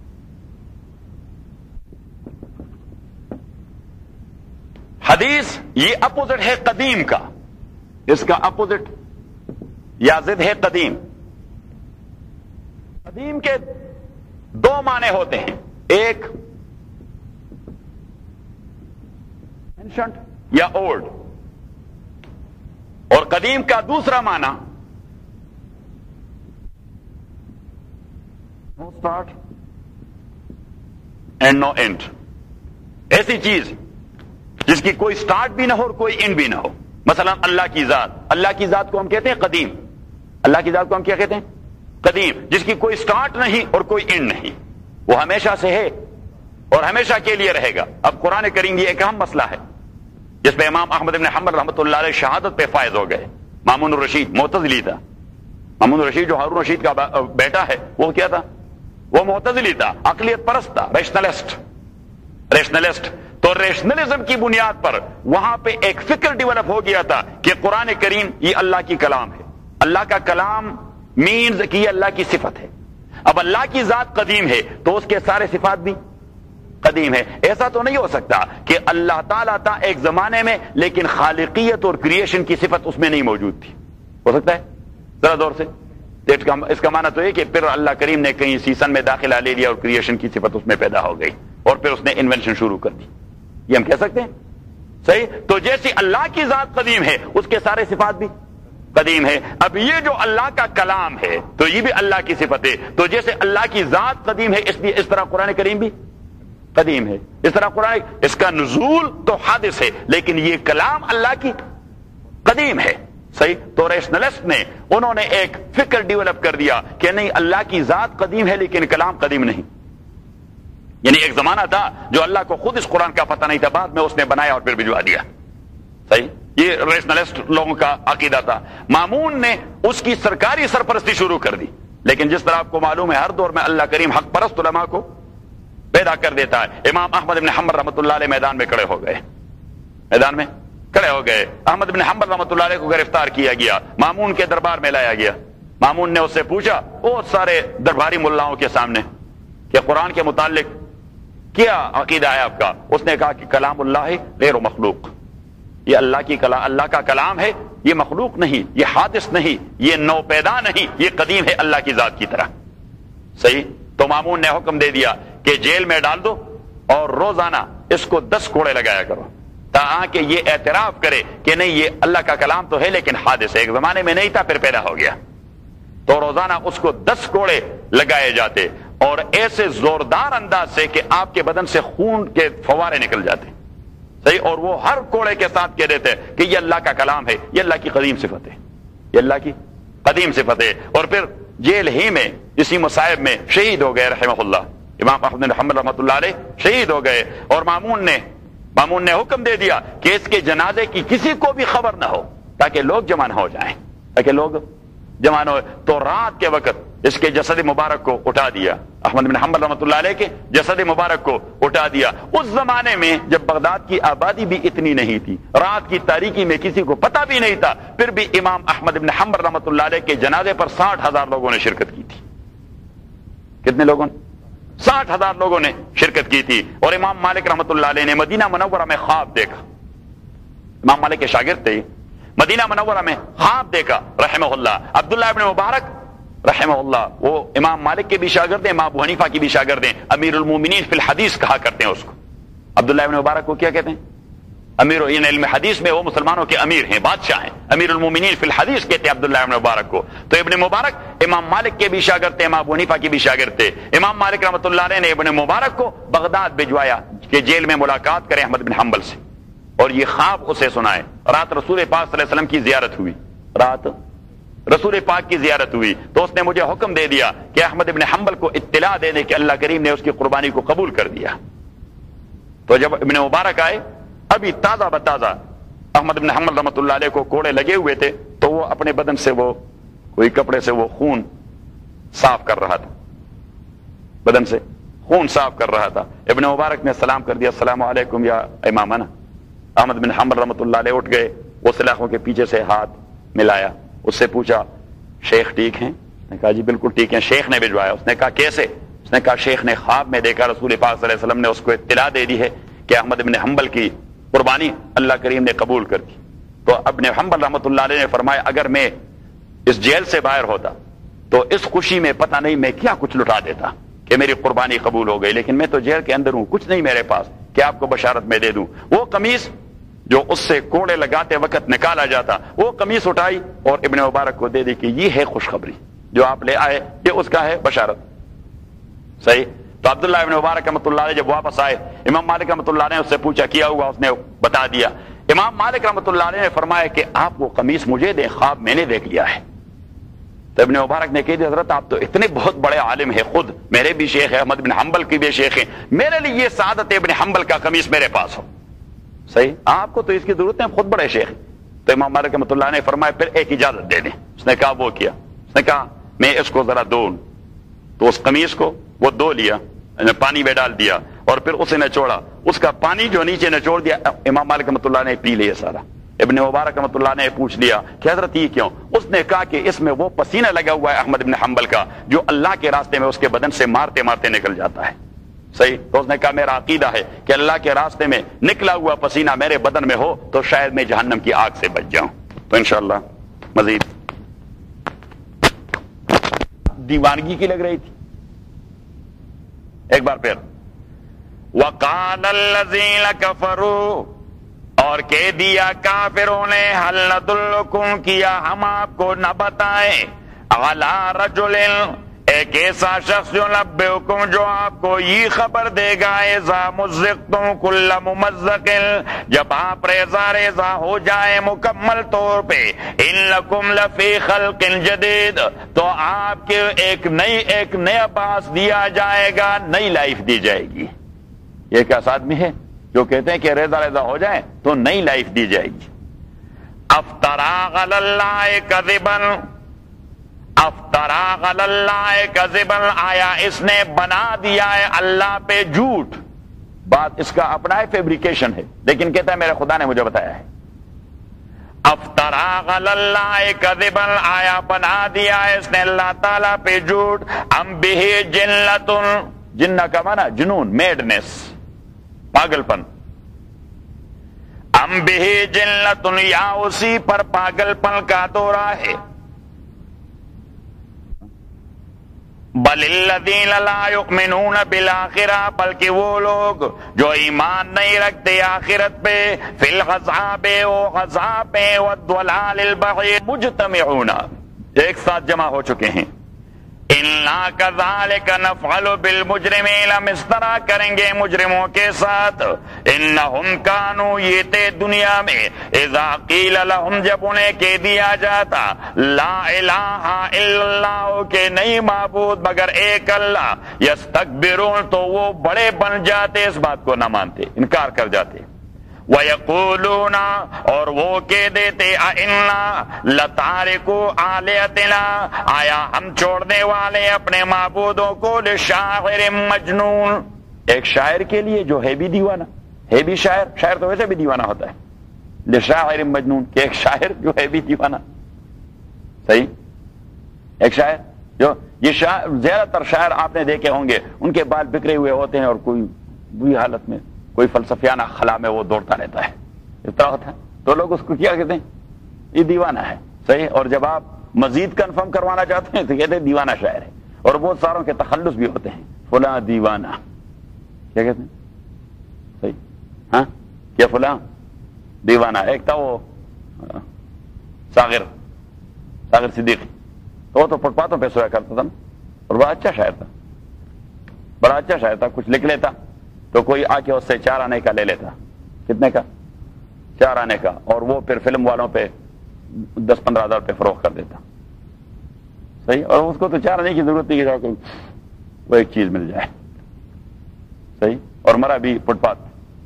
حدیث یہ اپوزٹ ہے قدیم کا، اس کا اپوزٹ یا ضد ہے قدیم. قدیم کے دو معنی ہوتے ہیں، ایک اینشنٹ یا اولڈ، اور قدیم کا دوسرا معنی no start and no end. ایسی چیز جس کی کوئی سٹارٹ بھی نہ ہو اور کوئی اینڈ بھی نہ ہو. مثلا اللہ کی ذات، اللہ کی ذات کو ہم کہتے ہیں قدیم. اللہ کی ذات کو ہم کیا کہتے ہیں؟ قدیم، جس کی کوئی سٹارٹ نہیں اور کوئی اینڈ نہیں، وہ ہمیشہ سے ہے اور ہمیشہ کے لیے رہے گا. اب قرآن کریم یہ ایک اہم مسئلہ ہے جس پہ امام احمد بن حنبل رحمۃ اللہ علیہ شہادت پہ فائز ہو گئے. مامون الرشید معتزلی تھا. مامون الرشید جو ہارون رشید کا بیٹا ہے وہ کیا تھا؟ وہ معتزلی تھا، عقلیت پرست تھا، ریشنلسٹ. تو ریشنلزم کی بنیاد پر وہاں پہ ایک فکر ڈیولپ ہو گیا تھا کہ قرآن کریم یہ اللہ کی کلام ہے. اللہ کا کلام مینز کہ یہ اللہ کی صفت ہے. اب اللہ کی ذات قدیم ہے تو اس کے سارے صفات بھی قدیم ہے. ایسا تو نہیں ہو سکتا کہ اللہ تعالیٰ تھا ایک زمانے میں لیکن خالقیت اور کریشن کی صفت اس میں نہیں موجود تھی. ہو سکتا ہے؟ ذرا دور سے. اس کا معنی تو یہ کہ پھر اللہ کریم نے کہیں سیزن میں داخلہ لے لیا اور کریشن کی صفت اس میں پیدا ہو گئی اور پھر اس نے انوینشن شروع کر دی. یہ ہم کہہ سکتے ہیں؟ صحیح. تو جیسی اللہ کی ذات قدیم ہے اس کے سارے صفات بھی قدیم ہے. اب یہ جو اللہ کا کلام ہے تو یہ بھی اللہ کی صفت ہے. تو جیسے اللہ کی ذات قدیم ہے اس لیے اس طرح قرآن کریم بھی قدیم ہے. اس طرح قرآن اس کا نزول تو حادث ہے لیکن یہ کلام اللہ کی قدیم ہے. صحیح. تو ریشنلسٹ نے انہوں نے ایک فکر ڈیولپ کر دیا کہ نہیں اللہ کی ذات قدیم ہے لیکن کلام قدیم نہیں. یعنی ایک زمانہ تھا جو اللہ کو خود اس قرآن کا پتہ نہیں تھا, بعد میں اس نے بنایا اور پھر بھجوا دیا. صحیح. یہ ریشنلسٹ لوگوں کا عقیدہ تھا. مامون نے اس کی سرکاری سرپرستی شروع کر دی. لیکن جس طرح آپ کو معلوم ہے ہر دور میں اللہ کریم حق پرست علماء کو پیدا کر دیتا ہے. امام احمد بن حنبل رحمۃ اللہ علیہ میدان میں کھڑے ہو گئے, میدان میں کھڑے ہو گئے. احمد بن حنبل رحمۃ اللہ علیہ کو گرفتار کیا گیا, مامون کے دربار میں لایا گیا. مامون نے اس سے پوچھا بہت سارے درباری ملاؤں کے سامنے کہ قرآن کے متعلق کیا عقیدہ ہے آپ کا؟ اس نے کہا کہ کلام اللہ غیر مخلوق, یہ اللہ کا کلام ہے, یہ مخلوق نہیں, یہ حادث نہیں, یہ نو پیدا نہیں, یہ قدیم ہے اللہ کی ذات کی طرح. صحیح. تو مامون نے حکم دے دیا کہ جیل میں ڈال دو اور روزانہ اس کو 10 کوڑے لگایا کرو تاکہ یہ اعتراف کرے کہ نہیں یہ اللہ کا کلام تو ہے لیکن حادث ہے, ایک زمانے میں نہیں تھا پھر پیدا ہو گیا. تو روزانہ اس کو 10 کوڑے لگائے جاتے اور ایسے زوردار انداز سے کہ آپ کے بدن سے خون کے فوارے نکل جاتے. صحیح. اور وہ ہر کوڑے کے ساتھ کہہ دیتے کہ یہ اللہ کا کلام ہے, یہ اللہ کی قدیم صفت ہے, یہ اللہ کی قدیم صفت ہے. اور پھر جیل ہی میں اسی مصائب میں شہید ہو گئے رحمہ اللہ. امام احمد بن حنبل رحمۃ اللہ علیہ شہید ہو گئے اور مامون نے حکم دے دیا کہ اس کے جنازے کی کسی کو بھی خبر نہ ہو تاکہ لوگ جمع نہ ہو جائیں, تو رات کے وقت اس کے جسد مبارک کو اٹھا دیا. احمد بن حنبل رحمۃ اللہ علیہ کے جسد مبارک کو اٹھا دیا. اس زمانے میں جب بغداد کی آبادی بھی اتنی نہیں تھی, رات کی تاریکی میں کسی کو پتہ بھی نہیں تھا, پھر بھی امام احمد بن حنبل رحمۃ اللہ علیہ کے جنازے پر 60,000 لوگوں نے شرکت کی تھی. کتنے لوگوں نے؟ 60,000 لوگوں نے شرکت کی تھی. اور امام مالک رحمۃ اللہ علیہ نے مدینہ منورہ میں خواب دیکھا. امام مالک کے شاگرد تھے, مدینہ منورہ میں خواب دیکھا رحمہ اللہ. عبداللہ ابن مبارک رحمہ اللہ وہ امام مالک کے بھی شاگرد ہیں, امام ابو حنیفہ کی بھی شاگرد ہیں, امیر المومنین فی الحدیث کہا کرتے ہیں اس کو. عبداللہ ابن مبارک کو کیا کہتے ہیں؟ امیر علم حدیث میں وہ مسلمانوں کے امیر ہیں, بادشاہ ہیں. امیر المومنین فی الحدیث کہتے ہیں عبداللہ ابن مبارک کو. تو ابن مبارک امام مالک کے بھی شاگرد تھے, امام ابو حنیفہ کی بھی شاگرد تھے. امام مالک رحمۃ اللہ علیہ نے ابن مبارک کو بغداد بھجوایا کہ جیل میں ملاقات کریں احمد بن حنبل سے, اور یہ خواب اسے سنائے. رات رسول پاک صلی اللہ علیہ وسلم کی زیارت ہوئی, رات رسول پاک کی زیارت ہوئی. تو اس نے مجھے حکم دے دیا کہ احمد بن حنبل کو اطلاع دے دے کہ اللہ کریم نے اس کی قربانی کو قبول کر دیا. تو جب ابن مبارک آئے, ابھی تازہ بتازہ احمد بن حنبل رحمۃ اللہ علیہ کو کوڑے لگے ہوئے تھے, تو وہ اپنے بدن سے وہ کوئی کپڑے سے وہ خون صاف کر رہا تھا, بدن سے خون صاف کر رہا تھا. ابن مبارک نے سلام کر دیا, السلام علیکم یا امامنا. احمد بن حنبل رحمۃ اللہ علیہ اٹھ گئے, وہ سلاخوں کے پیچھے سے ہاتھ ملایا, اس سے پوچھا شیخ ٹھیک ہیں؟ اس نے کہا جی بالکل ٹھیک ہیں. شیخ نے بھجوایا. اس نے کہا کیسے؟ اس نے کہا شیخ نے خواب میں دیکھا رسول پاک صلی اللہ علیہ وسلم نے اس کو اطلاع دے دی ہے کہ احمد بن حنبل کی قربانی اللہ کریم نے قبول کر دی. تو ابن حنبل رحمۃ اللہ علیہ نے فرمایا اگر میں اس جیل سے باہر ہوتا تو اس خوشی میں پتہ نہیں میں کیا کچھ لٹا دیتا کہ میری قربانی قبول ہو گئی, لیکن میں تو جیل کے اندر ہوں, کچھ نہیں میرے پاس کہ آپ کو بشارت میں دے دوں. وہ قمیص جو اس سے کوڑے لگاتے وقت نکالا جاتا, وہ قمیص اٹھائی اور ابن مبارک کو دے دی کہ یہ ہے خوشخبری جو آپ لے آئے, یہ اس کا ہے بشارت. صحیح. تو عبداللہ ابن مبارک رحمۃ اللہ علیہ جب واپس آئے, امام مالک رحمۃ اللہ علیہ نے اس سے پوچھا کیا ہوا, اس نے بتا دیا. امام مالک رحمۃ اللہ علیہ نے فرمایا کہ آپ وہ قمیص مجھے دیں, خواب میں نے دیکھ لیا ہے. تو ابن مبارک نے کہا حضرت آپ تو اتنے بہت بڑے عالم ہیں, خود میرے بھی شیخ ہے, احمد بن حنبل کی بھی شیخ ہیں, میرے لیے یہ سعادت ابن حنبل کا قمیص میرے پاس ہو. صحیح. آپ کو تو اس کی ضرورت ہے, خود بڑے شیخ. تو امام مالک رحمۃ اللہ نے فرمایا پھر ایک اجازت دے دیں. اس نے کہا وہ کیا؟ اس نے کہا میں اس کو ذرا دھو. تو اس قمیص کو وہ دھو لیا, پانی میں ڈال دیا اور پھر اسے نچوڑا. اس کا پانی جو نیچے نچوڑ دیا امام مالک رحمۃ اللہ نے پی لیا سارا. ابن مبارک رحمۃ اللہ نے پوچھ لیا کہ حضرت یہ کیوں؟ اس نے کہا کہ اس میں وہ پسینہ لگا ہوا ہے احمد بن حنبل کا جو اللہ کے راستے میں اس کے بدن سے مارتے مارتے نکل جاتا ہے. صحیح. تو اس نے کہا میرا عقیدہ ہے کہ اللہ کے راستے میں نکلا ہوا پسینہ میرے بدن میں ہو تو شاید میں جہنم کی آگ سے بچ جاؤں. تو انشاءاللہ مزید دیوانگی کی لگ رہی تھی. ایک بار پھر وقال الذین کفروا, اور کہہ دیا کافروں نے, حل ندلکم, کیا ہم آپ کو نہ بتائیں, علی رجل, ایک ایسا شخص ینبئکم جو آپ کو یہ خبر دے گا اذا مزقتم کل ممزق جب آپ ریزہ ریزہ ہو جائے مکمل طور پہ ان لکم لفی خلق جدید تو آپ کے ایک نیا باعث دیا جائے گا نئی لائف دی جائے گی. یہ ایک ایسا آدمی ہے جو کہتے ہیں کہ ریزہ ریزہ ہو جائے تو نئی لائف دی جائے گی. افطرا علی اللہ کذبا افطرا علی اللہ کذبا آیا اس نے بنا دیا ہے اللہ پہ جھوٹ. بات اس کا اپنا ہے فیبریکیشن ہے لیکن کہتا ہے میرے خدا نے مجھے بتایا ہے. افطرا علی اللہ کذبا آیا بنا دیا ہے اس نے اللہ تعالیٰ پہ جھوٹ. ام بہ جنۃ جنہ کا معنی جنون میڈنس پاگل پن. ام بہ جنۃ یا اسی پر پاگل پن کا دورہ ہے. بل الذین لا یؤمنون بالآخرہ بلکہ وہ لوگ جو ایمان نہیں رکھتے آخرت پہ فی العذاب و عذاب والضلال البعید مجتمعون ایک ساتھ جمع ہو چکے ہیں. اِنَّا كَذَلِكَ نَفْعَلُ بِالْمُجْرِمِينَ ہم اس طرح کریں گے مجرموں کے ساتھ. اِنَّهُمْ كَانُوا یہ تھے دنیا میں اِذَا قِيلَ لَهُمْ جب انہیں کہہ دیا جاتا لا الہ الا اللہ کہ نہیں معبود مگر ایک اللہ يَسْتَكْبِرُونَ تو وہ بڑے بن جاتے اس بات کو نہ مانتے انکار کر جاتے. وَيَقُولُونَ اور وہ کہہ دیتے اِنَّا لَتَارِكُوا آلِهَتِنَا آیا ہم چھوڑنے والے اپنے معبودوں کو لِشَاعِرٍ مجنون ایک شاعر کے لیے جو ہے بھی دیوانہ ہے بھی شاعر تو ویسے بھی دیوانہ ہوتا ہے. لِشَاعِرٍ مجنون کہ ایک شاعر جو ہے بھی دیوانہ. صحیح ایک شاعر جو یہ زیادہ تر شاعر آپ نے دیکھے ہوں گے ان کے بال بکھرے ہوئے ہوتے ہیں اور کوئی بری حالت میں کوئی فلسفیانہ خلا میں وہ دوڑتا رہتا ہے اس طرح ہوتا ہے تو لوگ اس کو کیا کہتے ہیں یہ دیوانہ ہے. صحیح. اور جب آپ مزید کنفرم کروانا چاہتے ہیں تو کہتے ہیں دیوانہ شاعر ہے. اور بہت ساروں کے تخلص بھی ہوتے ہیں فلاں دیوانہ کیا کہتے ہیں. صحیح ہاں کیا فلاں دیوانہ. ایک تھا وہ ساغر صدیقی تو وہ تو فٹ پاتھوں پہ سویا کرتا تھا اور بڑا اچھا شاعر تھا کچھ لکھ لیتا تو کوئی آ کے اس سے 4 آنے کا لے لیتا. کتنے کا 4 آنے کا. اور وہ پھر فلم والوں پہ 10-15 ہزار پہ فروخت کر دیتا. صحیح. اور اس کو تو 4 آنے کی ضرورت نہیں کہ وہ ایک چیز مل جائے. صحیح. اور مرا بھی فٹ پاتھ.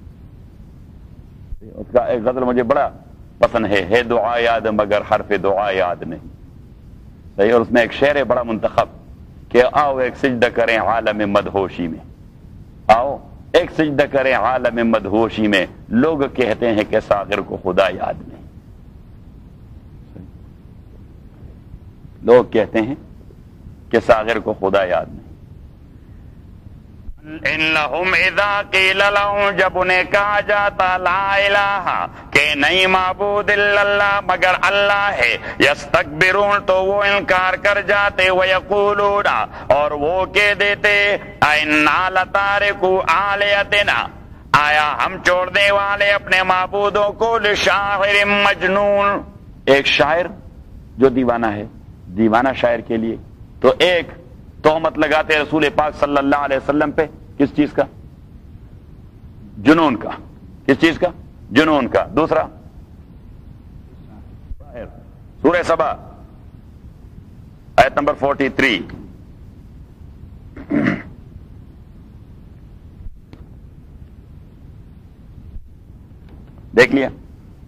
اس کا ایک غزل مجھے بڑا پسند ہے دعا یاد مگر حرف دعا یاد نہیں. صحیح. اور اس میں ایک شعر ہے بڑا منتخب کہ آؤ ایک سجدہ کریں عالم مدہوشی میں. آؤ ایک سجدہ کریں عالم مدہوشی میں لوگ کہتے ہیں کہ ساغر کو خدا یاد نہیں. لوگ کہتے ہیں کہ ساغر کو خدا یاد نہیں. انہم اذا قیل لہم جب انہیں کہا جاتا لا الہ کہ نہیں معبود الا اللہ مگر اللہ ہے یستکبرون تو وہ انکار کر جاتے. ویقولون اور وہ کہہ دیتے اِنَّا لَتَارِكُوا آلِهَتِنَا آیا ہم چھوڑنے والے اپنے معبودوں کو لِشَاعِرٍ مجنون ایک شاعر جو دیوانہ ہے. دیوانہ شاعر کے لیے تو ایک تہمت لگاتے رسول پاک صلی اللہ علیہ وسلم پہ کس چیز کا جنون کا. کس چیز کا جنون کا. دوسرا سورہ سبا آیت نمبر 43 دیکھ لیا.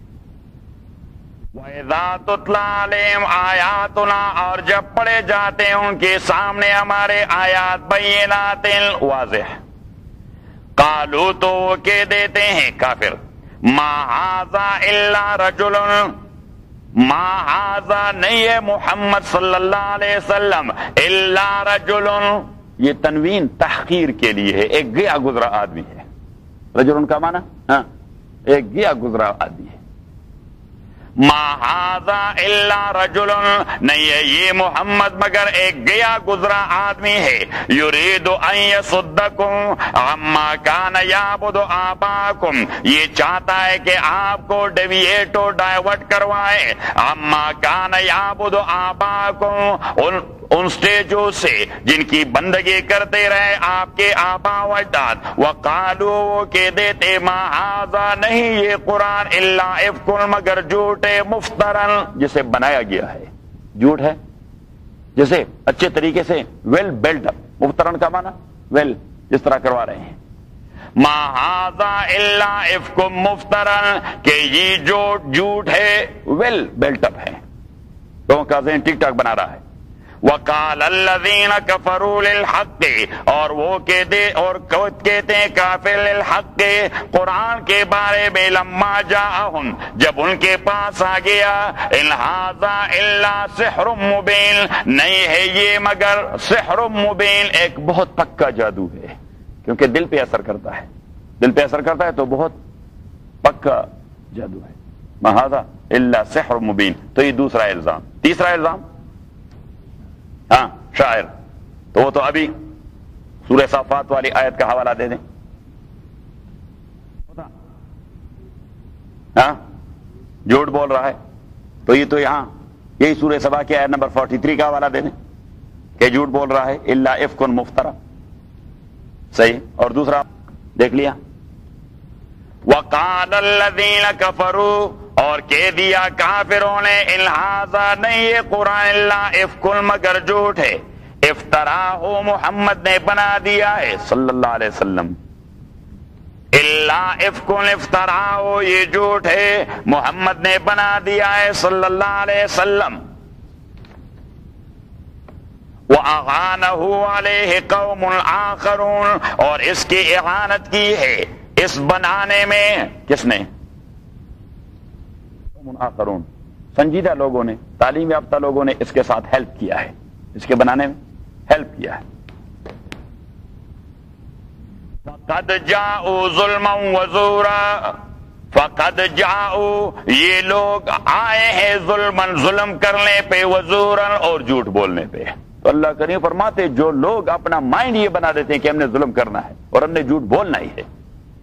وَإِذَا تُتْلَىٰ عَلَيْهِمْ آيَاتُنَا اور جب پڑھے جاتے ہیں ان کے سامنے ہمارے آیات بینات واضح. قالوا تو وہ کہہ دیتے ہیں کافر ما ھذا الا رجل ما ھذا نہیں ہے محمد صلی اللہ علیہ وسلم الا رجل یہ تنوین تحقیر کے لیے ہے ایک گیا گزرا آدمی ہے. رجل کا معنی ہاں ایک گیا گزرا آدمی ہے. ما ھذا الا رجل نہیں ہے یہ محمد مگر ایک گیا گزرا آدمی ہے. یرید ان یصدکم عما کان یعبد آباکم یہ چاہتا ہے کہ آپ کو ڈیویٹ و ڈائیورٹ کروائے. عما کان یعبد آباکم ان سٹیجوں سے جن کی بندگی کرتے رہے آپ کے آبا و اجداد. وقالو وہ کہتے تھے ما ھذا نہیں یہ قرآن الا افک مگر جھوٹ ہے مفترن جسے بنایا گیا ہے. جھوٹ ہے جسے اچھے طریقے سے ویل بیلٹ اپ. مفترن کا معنی ویل جس طرح کروا رہے ہیں. ما ھذا الا افک مفترن کہ یہ جو جھوٹ ہے ویل بیلٹ اپ ہے. لوگوں کا ذہن ٹک ٹاک بنا رہا ہے. وقال الذین کفروا للحق اور وہ کہتے ہیں کافر للحق قرآن کے بارے میں لما جاءہم جب ان کے پاس آ گیا ان ھذا الا سحر مبین نہیں ہے یہ مگر سحر مبین ایک بہت پکا جادو ہے. کیونکہ دل پہ اثر کرتا ہے. دل پہ اثر کرتا ہے تو بہت پکا جادو ہے. ما ھذا الا سحر مبین. تو یہ دوسرا الزام. تیسرا الزام ہاں شاعر. تو وہ تو ابھی سورہ صافات والی آیت کا حوالہ دے دیں. ہاں جھوٹ بول رہا ہے تو یہ تو یہاں یہی سورہ سبا کی آیت نمبر 43 کا حوالہ دے دیں کہ جھوٹ بول رہا ہے الا افک مفترا. صحیح. اور دوسرا دیکھ لیا وقال الذین کفروا اور کہہ دیا کافروں نے ان ھذا نہیں یہ قرآن الا افک مگر جھوٹ ہے. افتراہ محمد نے بنا دیا ہے صلی اللہ علیہ وسلم. الا افک افتراہ یہ جھوٹ ہے محمد نے بنا دیا ہے صلی اللہ علیہ وسلم. وَأَعَانَهُ عَلَيْهِ قَوْمٌ آخَرُونَ اور اس کی اعانت کی ہے اس بنانے میں کس نے؟ قوم آخرون سنجیدہ لوگوں نے تعلیم یافتہ لوگوں نے اس کے ساتھ ہیلپ کیا ہے. اس کے بنانے میں ہیلپ کیا ہے. فَقَدْ جَاءُوا ظُلْمًا وَزُورًا فقد جاؤ یہ لوگ آئے ہیں ظلمن ظلم کرنے پہ وزورن اور جھوٹ بولنے پہ. تو اللہ کریم فرماتے جو لوگ اپنا مائنڈ یہ بنا دیتے ہیں کہ ہم نے ظلم کرنا ہے اور ہم نے جھوٹ بولنا ہی ہے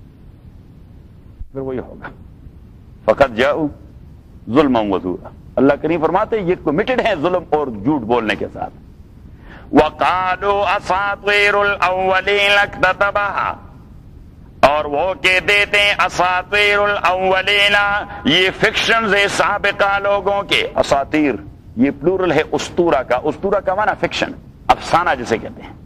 پھر وہی ہوگا. فقد جاؤ ظلم وزورا. اللہ کریم فرماتے یہ کمیٹڈ ہیں ظلم اور جھوٹ بولنے کے ساتھ. وقالوا اساطیر الاولین اکتتبها اور وہ کہتے تھے اساطیر الاولین یہ فکشنز سابقہ لوگوں کے. اساطیر یہ پلورل ہے اسطورہ کا. اسطورہ کا معنی فکشن افسانہ جسے کہتے ہیں.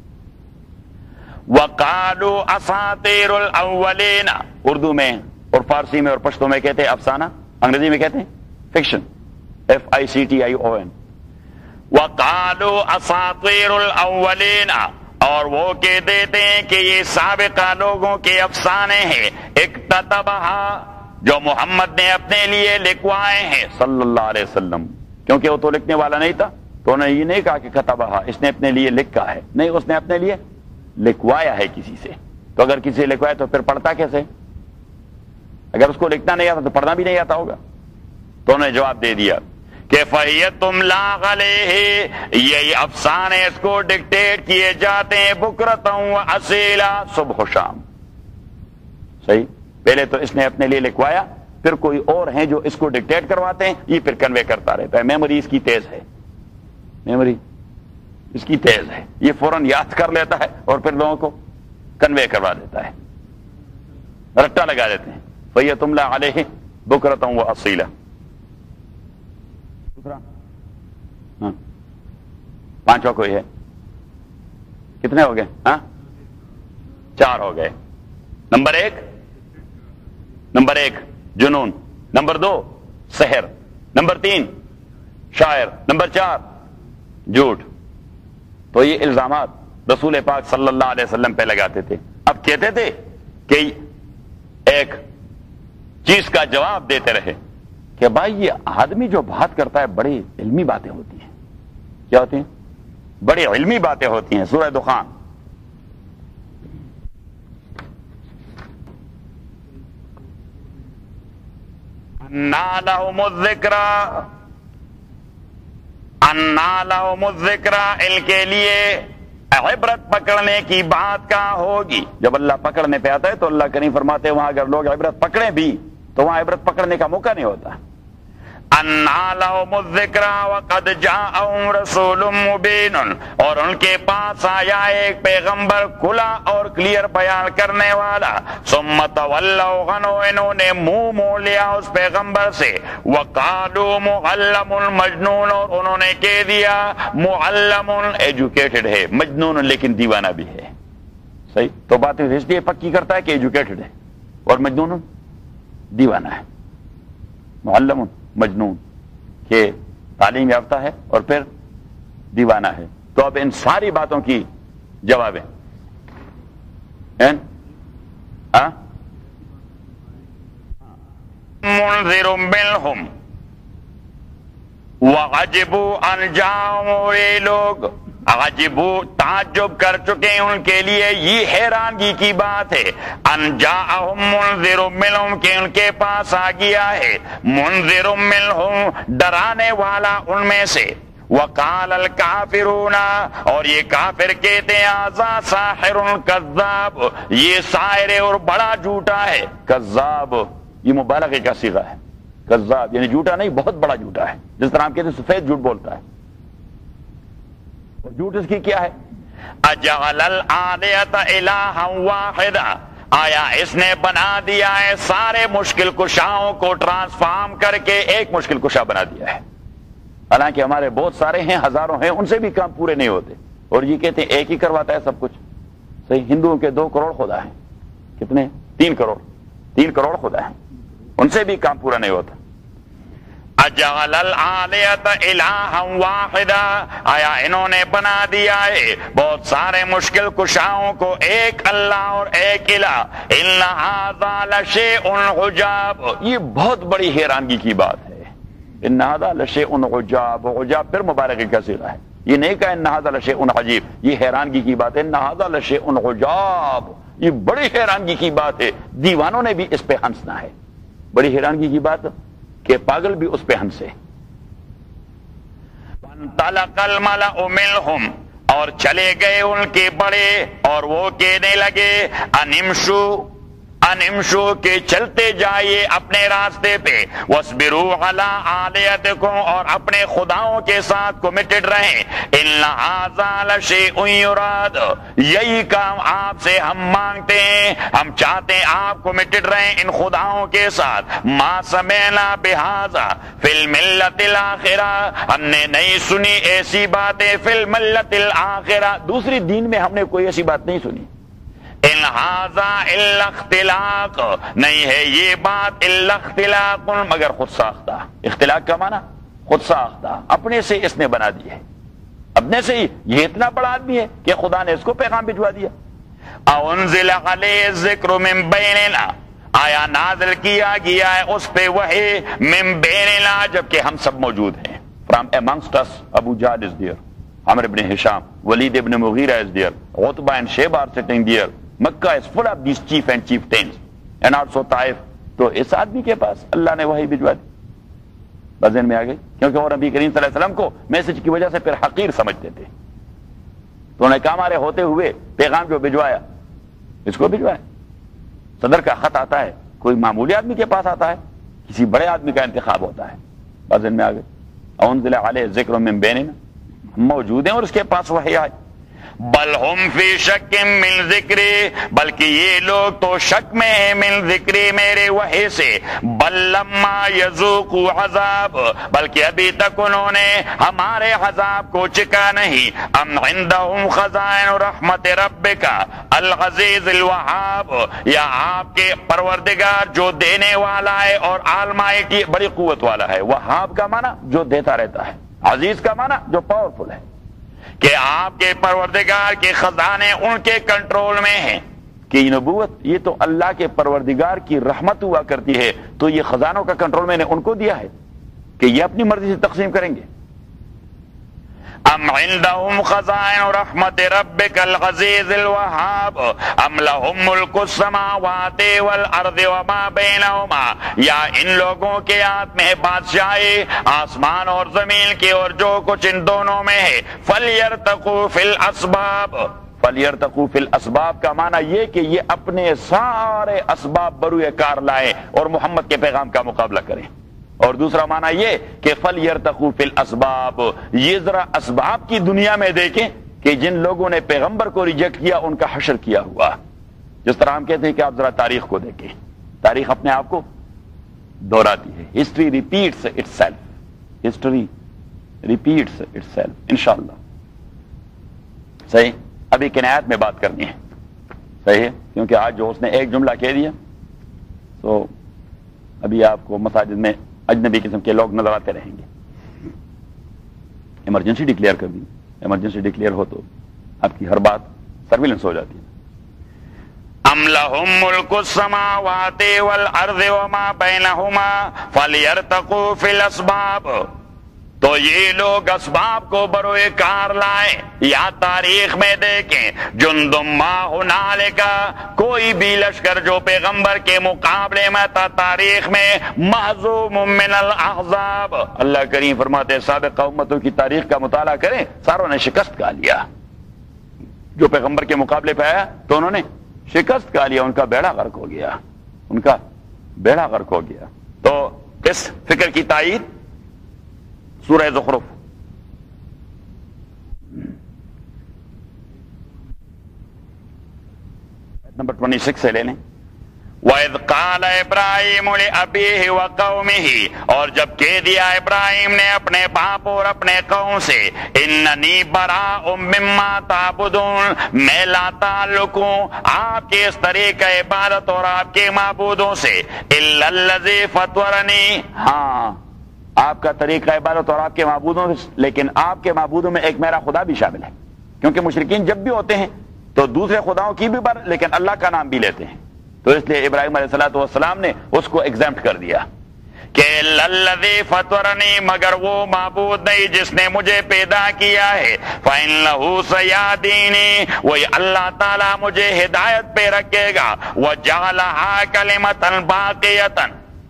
وقالوا اساطیر الاولین اردو میں اور فارسی میں اور پشتو میں کہتے ہیں افسانہ. انگریزی میں کہتے ہیں فکشن FICTION. وقالوا اساطیر الاولین اور وہ کہتے ہیں کہ یہ سابقہ لوگوں کے افسانے ہیں. اکتتبها جو محمد نے اپنے لیے لکھوائے ہیں صلی اللہ علیہ وسلم. کیونکہ وہ تو لکھنے والا نہیں تھا تو انہوں نے یہ نہیں کہا کہ کتبہا اس نے اپنے لیے لکھا ہے. نہیں اس نے اپنے لیے لکھوایا ہے کسی سے. تو اگر کسی سے لکھوایا تو پھر پڑھتا کیسے؟ اگر اس کو لکھنا نہیں آتا تو پڑھنا بھی نہیں آتا ہوگا. تو انہوں نے جواب دے دیا کہ فَيَتُمْ لَا عَلَيْهِ یہی افسانے اس کو ڈکٹیٹ کیے جاتے ہیں بُكْرَةً وَأَصِيلًا صبح و شام. صحیح. پہلے تو اس نے اپنے لیے لکھوایا پھر کوئی اور ہیں جو اس کو ڈکٹیٹ کرواتے ہیں یہ پھر کنوے کرتا رہتا ہے. میموری اس کی تیز ہے. میموری اس کی تیز ہے. یہ فوراً یاد کر لیتا ہے اور پھر لوگوں کو کنوے کروا دیتا ہے. رٹا لگا دیتے ہیں. فَيَتُمْ لَا عَلَيْهِ بُكْرَةً وَأَصِيلًا. ہاں پانچواں کوئی ہے؟ کتنے ہو گئے؟ ہاں 4 ہو گئے. نمبر ایک جنون. نمبر 2 سحر. نمبر 3 شاعر. نمبر 4 جھوٹ. تو یہ الزامات رسول پاک صلی اللہ علیہ وسلم پہ لگاتے تھے. اب کہتے تھے کہ ایک چیز کا جواب دیتے رہے کہ بھائی یہ آدمی جو بات کرتا ہے بڑی علمی باتیں ہوتی ہیں. کیا ہوتی ہیں؟ بڑی علمی باتیں ہوتی ہیں. سورہ دخان اَنَّا لَهُمُ الذِّكْرَى ان کے لیے عبرت پکڑنے کی بات کہاں ہوگی. جب اللہ پکڑنے پہ آتا ہے تو اللہ کریم فرماتے ہیں وہاں اگر لوگ عبرت پکڑیں بھی تو وہاں عبرت پکڑنے کا موقع نہیں ہوتا. انا لهم الذکر وقد جاءهم رسول مبین، اور ان کے پاس آیا ایک پیغمبر کھلا اور کلیئر بیان کرنے والا، ثم تولوا عنہ، انہوں نے منہ موڑ لیا اس پیغمبر سے، وقالوا معلم مجنون، اور انہوں نے کہہ دیا معلم ایجوکیٹڈ ہے، مجنون لیکن دیوانہ بھی ہے۔ صحیح، تو بات اس لیے پکی کرتا ہے کہ ایجوکیٹڈ ہے اور مجنون دیوانہ ہے، معلم مجنون کہ تعلیم یافتہ ہے اور پھر دیوانہ ہے۔ تو اب ان ساری باتوں کی جواب ہے منذر منہم وعجبوا ان جاءہم، اور یہ لوگ عجبوا تعجب کر چکے ہیں ان کے لیے، یہ حیرانگی کی بات ہے، ان جاءہم منذر منہم کہ ان کے پاس آ گیا ہے منذر منہم ڈرانے والا ان میں سے، وقال الکافرون، اور یہ کافر کہتے ہیں ھذا ساحر کذاب، یہ ساحر ہے اور بڑا جھوٹا ہے، کذاب یہ مبالغے کا صیغہ ہے، کذاب یعنی جھوٹا نہیں بہت بڑا جھوٹا ہے، جس طرح ہم کہتے ہیں سفید جھوٹ بولتا ہے، اور جھوٹ اس کی کیا ہے؟ اجعل الآلہۃ الہا واحدا، آیا اس نے بنا دیا ہے سارے مشکل کشاؤں کو ٹرانسفارم کر کے ایک مشکل کشا بنا دیا ہے، حالانکہ ہمارے بہت سارے ہیں، ہزاروں ہیں، ان سے بھی کام پورے نہیں ہوتے، اور یہ کہتے ہیں ایک ہی کرواتا ہے سب کچھ۔ صحیح، ہندوؤں کے 2 کروڑ خدا ہیں، کتنے؟ 3 کروڑ خدا ہیں، ان سے بھی کام پورا نہیں ہوتا۔ اجعل الآلہۃ الہا واحدا، آیا انہوں نے بنا دیا ہے بہت سارے مشکل کشاؤں کو ایک اللہ اور ایک الہ، ان ھذا لشیء عجاب، یہ بہت بڑی حیرانگی کی بات ہے، ان ھذا لشیء عجاب، عجاب پھر مبالغے کا صیغہ ہے، یہ نہیں کہا ان ھذا لشیء عجیب، یہ حیرانگی کی بات ہے، ان ھذا لشیء عجاب، یہ بڑی حیرانگی کی بات ہے، دیوانوں نے بھی اس پہ ہنسنا ہے، بڑی حیرانگی کی بات کہ پاگل بھی اس پہ ہنسے۔ وانطلق الملأ منہم، اور چلے گئے ان کے بڑے اور وہ کہنے لگے انمشو کہ چلتے جائیے اپنے راستے پہ، واسبروا علی آلہتکم، اور اپنے خداؤں کے ساتھ کمیٹڈ رہیں، ان ھذا لشیء یراد، یہی کام آپ سے ہم مانگتے ہیں، ہم چاہتے ہیں آپ کمیٹڈ رہیں ان خداؤں کے ساتھ، ما سمعنا بھذا فی الملۃ الاخرہ، ہم نے نہیں سنی ایسی باتیں فی الملۃ الاخرہ، دوسری دین میں ہم نے کوئی ایسی بات نہیں سنی، ان ھذا الا اختلاق، نہیں ہے یہ بات الا اختلاق مگر خود ساختہ، اختلاق کا معنی خود ساختہ، اپنے سے اس نے بنا دی ہے، اپنے سے ہی، یہ اتنا بڑا آدمی ہے کہ خدا نے اس کو پیغام بھجوا دیا۔ انزل علیہ الذکر من بیننا، آیا نازل کیا گیا ہے اس پہ وحی من بیننا جبکہ ہم سب موجود ہیں، from amongst us Abu Jahl is there, Amr ibn Hisham, Walid ibn Mughira is there, Utbah and Shayba are sitting there, Makkah is full of these chief and chieftains, and also Taif، تو اس آدمی کے پاس اللہ نے وحی بھجوا دی، بذن میں آ گئی، کیونکہ وہ نبی کریم صلی اللہ علیہ وسلم کو میسج کی وجہ سے پھر حقیر سمجھتے تھے، تو انہیں کہا ہمارے ہوتے ہوئے پیغام جو بھجوایا اس کو بھجوایا، صدر کا خط آتا ہے، کوئی معمولی آدمی کے پاس آتا ہے، کسی بڑے آدمی کا انتخاب ہوتا ہے، بذن میں آ گئی، انزل علیہ الذکر من بیننا، ہم موجود ہیں اور اس کے پاس وحی آئی، بل ہم فی شک من ذکری، بلکہ یہ لوگ تو شک میں ہیں من ذکری میرے وحی سے، بل لما یذوقوا عذاب، بلکہ ابھی تک انہوں نے ہمارے عذاب کو چکا نہیں، ام عندہم خزائن رحمت ربک العزیز الوہاب، یا آپ کے پروردگار جو دینے والا ہے اور آلمائٹی بڑی قوت والا ہے، وہاب کا معنی جو دیتا رہتا ہے، عزیز کا معنی جو پاورفل ہے، کہ آپ کے پروردگار کے خزانے ان کے کنٹرول میں ہیں، کہ یہ نبوت یہ تو اللہ کے پروردگار کی رحمت ہوا کرتی ہے، تو یہ خزانوں کا کنٹرول میں نے ان کو دیا ہے کہ یہ اپنی مرضی سے تقسیم کریں گے۔ ام عندهم خزائن رحمت ربک العزیز الوہاب ام لهم ملک السماوات والارض وما بینہما، یا ان لوگوں کے ہاتھ میں بادشاہی آسمان اور زمین کی اور جو کچھ ان دونوں میں ہے، فلیرتقوا فی الاسباب، فلیرتقوا فی الاسباب کا معنی یہ کہ یہ اپنے سارے اسباب بروئے کار لائیں اور محمد کے پیغام کا مقابلہ کریں، اور دوسرا معنی یہ کہ فَلْيَرْتَقُوا فِي الْأَسْبَابِ، یہ ذرا اسباب کی دنیا میں دیکھیں کہ جن لوگوں نے پیغمبر کو ریجیکٹ کیا ان کا حشر کیا ہوا. جس طرح ہم کہتے ہیں کہ آپ ذرا تاریخ کو دیکھیں، تاریخ اپنے آپ کو دہراتی ہے. History repeats itself, history repeats itself انشاءاللہ. صحیح. ابھی کنایات میں بات کرنی ہے، صحیح ہے، کیونکہ آج جو اس نے ایک جملہ کہہ دیا تو ابھی آپ کو مساجد میں اجنبی قسم کے لوگ نظر آتے رہیں گے. ایمرجنسی ڈکلیئر کر دی. ایمرجنسی ڈکلیئر ہو تو آپ کی ہر بات سرویلنس ہو جاتی ہے. ام لہم ملک السماوات والارض وما بینہما فلیرتقوا فی الاسباب. تو یہ لوگ اسباب کو بروئے کار لائیں. یا تاریخ میں دیکھیں جندم ما ہنالک، کوئی بھی لشکر جو پیغمبر کے مقابلے میں تھا تاریخ میں، مہزوم من الاحزاب. اللہ کریم فرماتے ہیں سابقہ امتوں کی تاریخ کا مطالعہ کریں، ساروں نے شکست کھا لیا. جو پیغمبر کے مقابلے پہ آیا تو انہوں نے شکست کھا لیا، ان کا بیڑا غرق ہو گیا، ان کا بیڑا غرق ہو گیا. تو اس فکر کی تائید سورہ زخرف نمبر 26 سے لے لیں. وَإِذْ قَالَ إِبْرَاهِيمُ لِأَبِيهِ وَقَوْمِهِ، اور جب کہہ دیا ابراہیم نے اپنے باپ اور اپنے قوم سے، اِنَّنِي بَرَاءٌ مِّمَّا تَعْبُدُونَ، میں لا تعلق ہوں آپ کے اس طریقہ عبادت اور آپ کے معبودوں سے، إِلَّا الَّذِي فَطَرَنِي، ہاں آپ کا طریقہ عبادت اور آپ کے معبودوں سے، لیکن آپ کے معبودوں میں ایک میرا خدا بھی شامل ہے. کیونکہ مشرکین جب بھی ہوتے ہیں تو دوسرے خداؤں کی بھی لیکن اللہ کا نام بھی لیتے ہیں، تو اس لیے ابراہیم علیہ السلام نے اس کو ایگزیمپٹ کر دیا کہ الذی فطرنی، مگر وہ معبود نہیں جس نے مجھے پیدا کیا ہے، فإنہ سیہدینی، وہی اللہ تعالی مجھے ہدایت پہ رکھے گا. وجعلہا کلمۃ باقیۃ،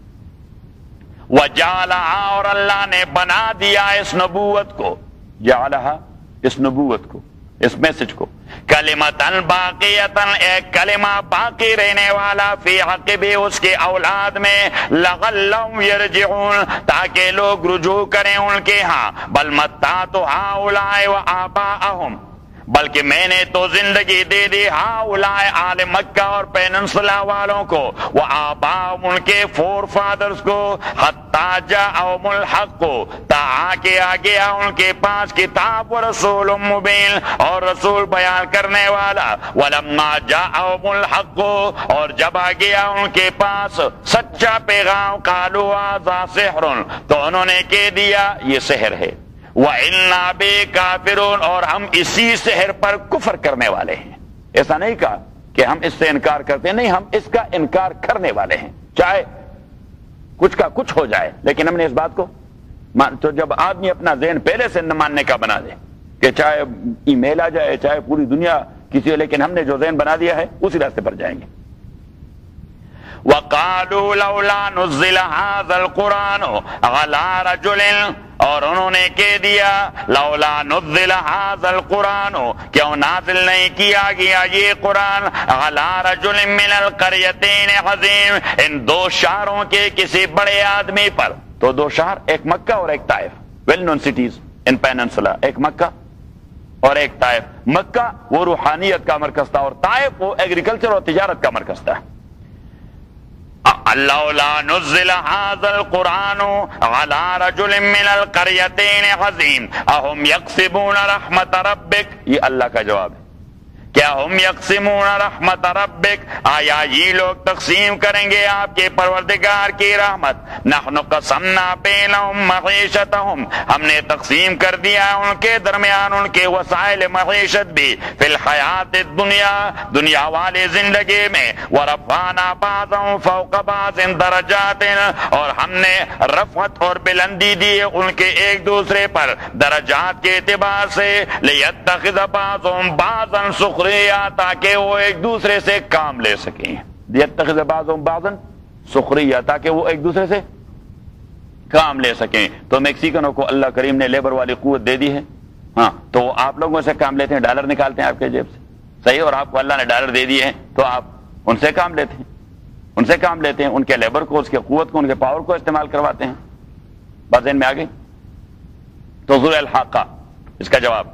وجعلہا، اور اللہ نے بنا دیا اس نبوت کو، جعلہا اس نبوت کو، اس میسج کو، کلمۃ باقیۃ، ایک کلمہ باقی رہنے والا، فی عقبہ اس کے اولاد میں، لعلہم یرجعون، تاکہ لوگ رجوع کریں ان کے ہاں. بل متعت ہؤلاء وآباءہم، بلکہ میں نے تو زندگی دے دی ہؤلاء آل مکہ اور پیننسلا والوں کو، وآباءہم ان کے فور فادرز کو، حتی جاءہم الحق، تا آکے آ گیا ان کے پاس کتاب ورسول مبین، اور رسول بیان کرنے والا. ولما جاءہم الحق، اور جب آ گیا ان کے پاس سچا پیغام، قالوا ھذا سحر، تو انہوں نے کہہ دیا یہ سحر ہے. وَإِنَّا بِهِ كَافِرُونَ، اور ہم اسی سحر پر کفر کرنے والے ہیں. ایسا نہیں کہا کہ ہم اس سے انکار کرتے ہیں، نہیں، ہم اس کا انکار کرنے والے ہیں، چاہے کچھ کا کچھ ہو جائے. لیکن ہم نے اس بات کو تو جب آدمی اپنا ذہن پہلے سے نہ ماننے کا بنا دے کہ چاہے ای میل آ جائے، چاہے پوری دنیا کسی، لیکن ہم نے جو ذہن بنا دیا ہے اسی راستے پر جائیں گے. وَقَالُوا لَوْلَا نُزِّلَ هَذَا الْقُرْآنُ عَلَىٰ رَجُلٍ، اور انہوں نے کہہ دیا لولا نزل هذا القرآن، کیوں نازل نہیں کیا گیا یہ قرآن، علی رجل من القریتین عظیم، ان دو شہروں کے کسی بڑے آدمی پر. تو دو شہر، ایک مکہ اور ایک طائف، well known cities in peninsula, ایک مکہ اور ایک طائف. مکہ وہ روحانیت کا مرکز تھا اور طائف وہ ایگریکلچر اور تجارت کا مرکز تھا. لولا نزل هذا القرآن على رجل من القريتين عظيم اهم يقسمون رحمت ربك، یہ اللہ کا جواب ہے. کیا ہم یقسمون رحمت ربک، آیا یہ لوگ تقسیم کریں گے آپ کے پروردگار کی رحمت. نحن قسمنا بینہم معیشتہم، ہم نے تقسیم کر دیا ان کے درمیان ان کے وسائل معیشت بھی، فی الحیات الدنیا، دنیا والی زندگی میں. ورفعنا بعضهم فوق بعض درجات، اور ہم نے رفعت اور بلندی دی ان کے ایک دوسرے پر درجات کے اعتبار سے. لیتخذ بعضهم بعضا سخریا، تاکہ وہ ایک دوسرے سے کام لے سکیں. لیتخذ بعضهم بعضا سخریا، تاکہ وہ ایک دوسرے سے کام لے سکیں. تو میکسیکنوں کو اللہ کریم نے لیبر والی قوت دے دی ہے، ہاں، تو وہ آپ لوگوں سے کام لیتے ہیں، ڈالر نکالتے ہیں آپ کے جیب سے، صحیح، اور آپ کو اللہ نے ڈالر دے دیے ہیں تو آپ ان سے کام لیتے ہیں، ان سے کام لیتے ہیں، ان کے لیبر کو، اس کے قوت کو، ان کے پاور کو استعمال کرواتے ہیں. بات ذہن میں آ گئی؟ تو سورہ الحاقہ اس کا جواب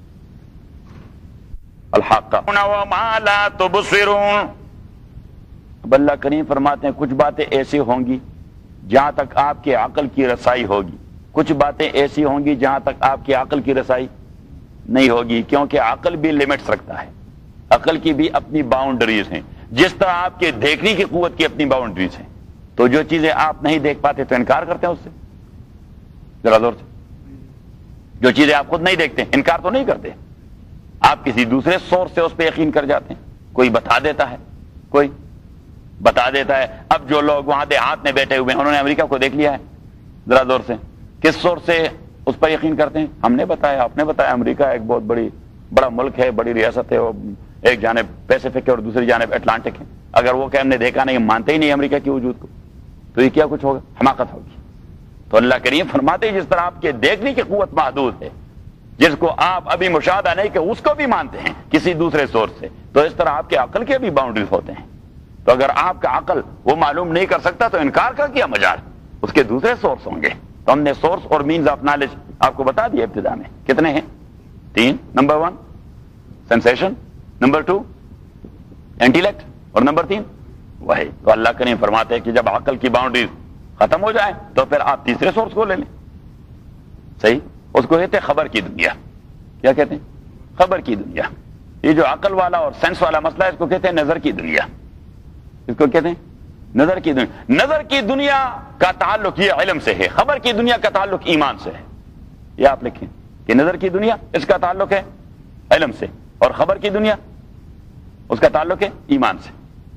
الحاقہ وما لا تبصرون. اب اللہ کریم فرماتے ہیں کچھ باتیں ایسی ہوں گی جہاں تک آپ کی عقل کی رسائی ہوگی، کچھ باتیں ایسی ہوں گی جہاں تک آپ کی عقل کی رسائی نہیں ہوگی، کیونکہ عقل بھی لمٹس رکھتا ہے، عقل کی بھی اپنی باؤنڈریز ہیں، جس طرح آپ کے دیکھنے کی قوت کی اپنی باؤنڈریز ہیں. تو جو چیزیں آپ نہیں دیکھ پاتے تو انکار کرتے ہیں اس سے، ذرا زور سے. جو چیزیں آپ خود نہیں دیکھتے انکار تو نہیں کرتے، آپ کسی دوسرے سورس سے اس پہ یقین کر جاتے ہیں. کوئی بتا دیتا ہے، کوئی بتا دیتا ہے. اب جو لوگ وہاں دیہات میں بیٹھے ہوئے ہیں انہوں نے امریکہ کو دیکھ لیا ہے، ذرا زور سے کس سورس سے اس پر یقین کرتے ہیں؟ ہم نے بتایا، آپ نے بتایا. امریکہ ایک بہت بڑا ملک ہے، بڑی ریاست ہے، ایک جانب پیسیفک ہے اور دوسری جانب اٹلانٹک ہے. اگر وہ کہ ہم نے دیکھا نہیں، ہم مانتے ہی نہیں امریکہ کے وجود کو، تو یہ کیا کچھ ہوگا؟ حماقت ہوگی. تو اللہ کریم فرماتے ہیں جس طرح آپ کے دیکھنے کی قوت محدود ہے، جس کو آپ ابھی مشاہدہ نہیں کہ اس کو بھی مانتے ہیں کسی دوسرے سورس سے، تو اس طرح آپ کے عقل کے بھی باؤنڈریز ہوتے ہیں. تو اگر آپ کا عقل وہ معلوم نہیں کر سکتا تو انکار کا کیا مجال؟ اس کے دوسرے سورس ہوں گے. تو ہم نے سورس اور مینز آف نالج آپ کو بتا دیا ابتدا میں. کتنے ہیں؟ 3. نمبر 1 سینسیشن، نمبر 2 انٹیلیکٹ، اور نمبر 3 وہی. تو اللہ کریم فرماتے ہیں کہ جب عقل کی باؤنڈریز ختم ہو جائے تو پھر آپ تیسرے سورس کو لے لیں. صحیح، اس کو کہتے ہیں خبر کی دنیا. کیا کہتے ہیں؟ خبر کی دنیا. یہ جو عقل والا اور سینس والا مسئلہ ہے اس کو کہتے ہیں نظر کی دنیا. اس کو کہتے ہیں نظر کی دنیا. نظر کی دنیا کا تعلق یہ علم سے ہے، خبر کی دنیا کا تعلق ایمان سے ہے. یہ آپ لکھیں کہ نظر کی دنیا اس کا تعلق ہے علم سے، اور خبر کی دنیا اس کا تعلق ہے ایمان سے.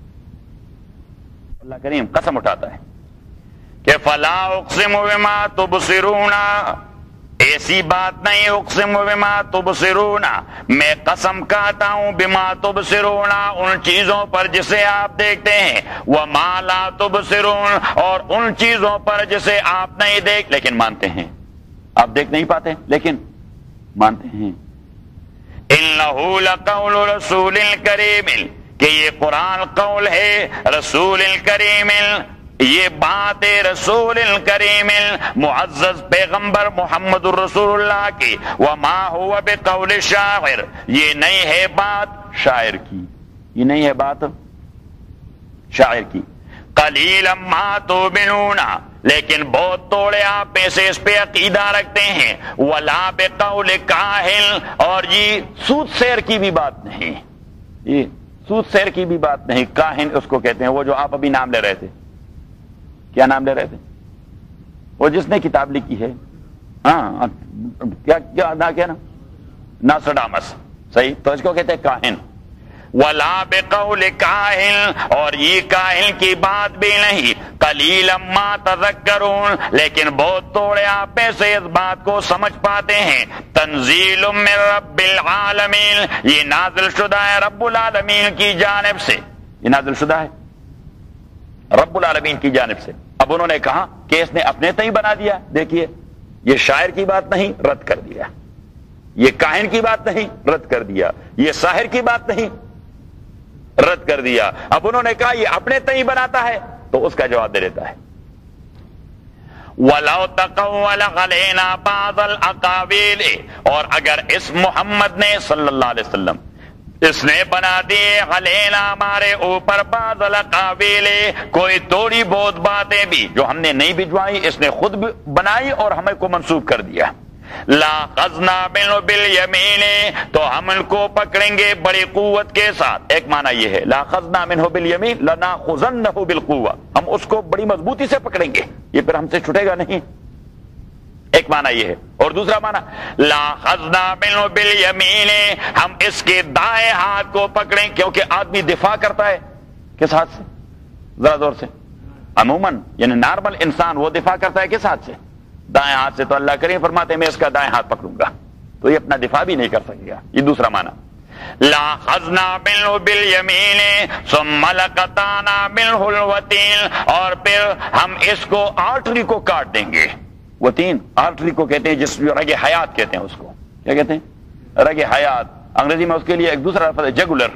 اللہ کریم قسم اٹھاتا ہے کہ فلا اقسم بما تبصرون، ایسی بات نہیں، اقسم بما تبصرون، میں قسم کھاتا ہوں بما تبصرون، ان چیزوں پر جسے آپ دیکھتے ہیں، وما لا تبصرون، اور ان چیزوں پر جسے آپ نہیں دیکھ لیکن مانتے ہیں. آپ دیکھ نہیں پاتے لیکن مانتے ہیں. انہ لقول رسول کریم، کہ یہ قرآن قول ہے رسول کریم، یہ بات رسول کریم معزز پیغمبر محمد الرسول اللہ کی. وما هو بقول شاعر، یہ نہیں ہے بات شاعر کی، یہ نہیں ہے بات شاعر کی. قلیلا ما تؤمنون، لیکن بہت توڑے آپ میں سے اس پہ عقیدہ رکھتے ہیں. ولا بقول کاہن، اور یہ سود سیر کی بھی بات نہیں، یہ سود سیر کی بھی بات نہیں. کاہن اس کو کہتے ہیں وہ جو آپ ابھی نام لے رہے تھے. کیا نام لے رہے تھے؟ وہ جس نے کتاب لکھی ہے، ہاں کیا نا ناسٹرڈامس. صحیح، تو اس کو کہتے ہیں کاہن. ولا بقول کاہن، اور یہ کاہن کی بات بھی نہیں. قلیلا ما تذکرون، لیکن بہت توڑے آپ میں سے اس بات کو سمجھ پاتے ہیں. تنزیل من رب العالمین، یہ نازل شدہ ہے رب العالمین کی جانب سے. یہ نازل شدہ ہے رب العالمین کی جانب سے. اب انہوں نے کہا کہ اس نے اپنے تئیں بنا دیا. دیکھیے، یہ شاعر کی بات نہیں، رد کر دیا. یہ کاہن کی بات نہیں، رد کر دیا. یہ ساحر کی بات نہیں، رد کر دیا. اب انہوں نے کہا یہ اپنے تئیں بناتا ہے، تو اس کا جواب دے دیتا ہے وَلَوْ تَقَوَّلَ عَلَيْنَا بَعْضَ الْأَقَاوِيلِ، اور اگر اس محمد نے صلی اللہ علیہ وسلم اس نے بنا دیے علینا ہمارے اوپر بعض الاقاویل، کوئی تھوڑی بہت باتیں بھی جو ہم نے نہیں بھجوائی، اس نے خود بنائی اور ہمیں کو منسوخ کر دیا. لاخذنا منہ بالیمین، تو ہم ان کو پکڑیں گے بڑی قوت کے ساتھ. ایک معنی یہ ہے لاخذنا منہ بالیمین لناخذنہ بالقوہ، ہم اس کو بڑی مضبوطی سے پکڑیں گے، یہ پھر ہم سے چھٹے گا نہیں. ایک معنی یہ ہے. اور دوسرا معنی لاخذنا منہ بالیمین، ہم اس کے دائیں ہاتھ کو پکڑیں، کیونکہ آدمی دفاع کرتا ہے کس ہاتھ سے؟ ذرا زور سے. عموماً یعنی نارمل انسان وہ دفاع کرتا ہے کس ہاتھ سے؟ دائیں ہاتھ سے. تو اللہ کریم فرماتے ہیں میں اس کا دائیں ہاتھ پکڑوں گا تو یہ اپنا دفاع بھی نہیں کر سکے گا. یہ دوسرا معنی. لاخذنا منہ بالیمین ثم لقطعنا منہ الوتین، اور پھر ہم اس کو آرٹری کو کاٹ دیں گے. وتین آرٹری کو کہتے ہیں جس رگ حیات کہتے ہیں اس کو. کیا کہتے ہیں؟ رگ حیات. انگریزی میں اس کے لیے ایک دوسرا لفظ ہے جگولر،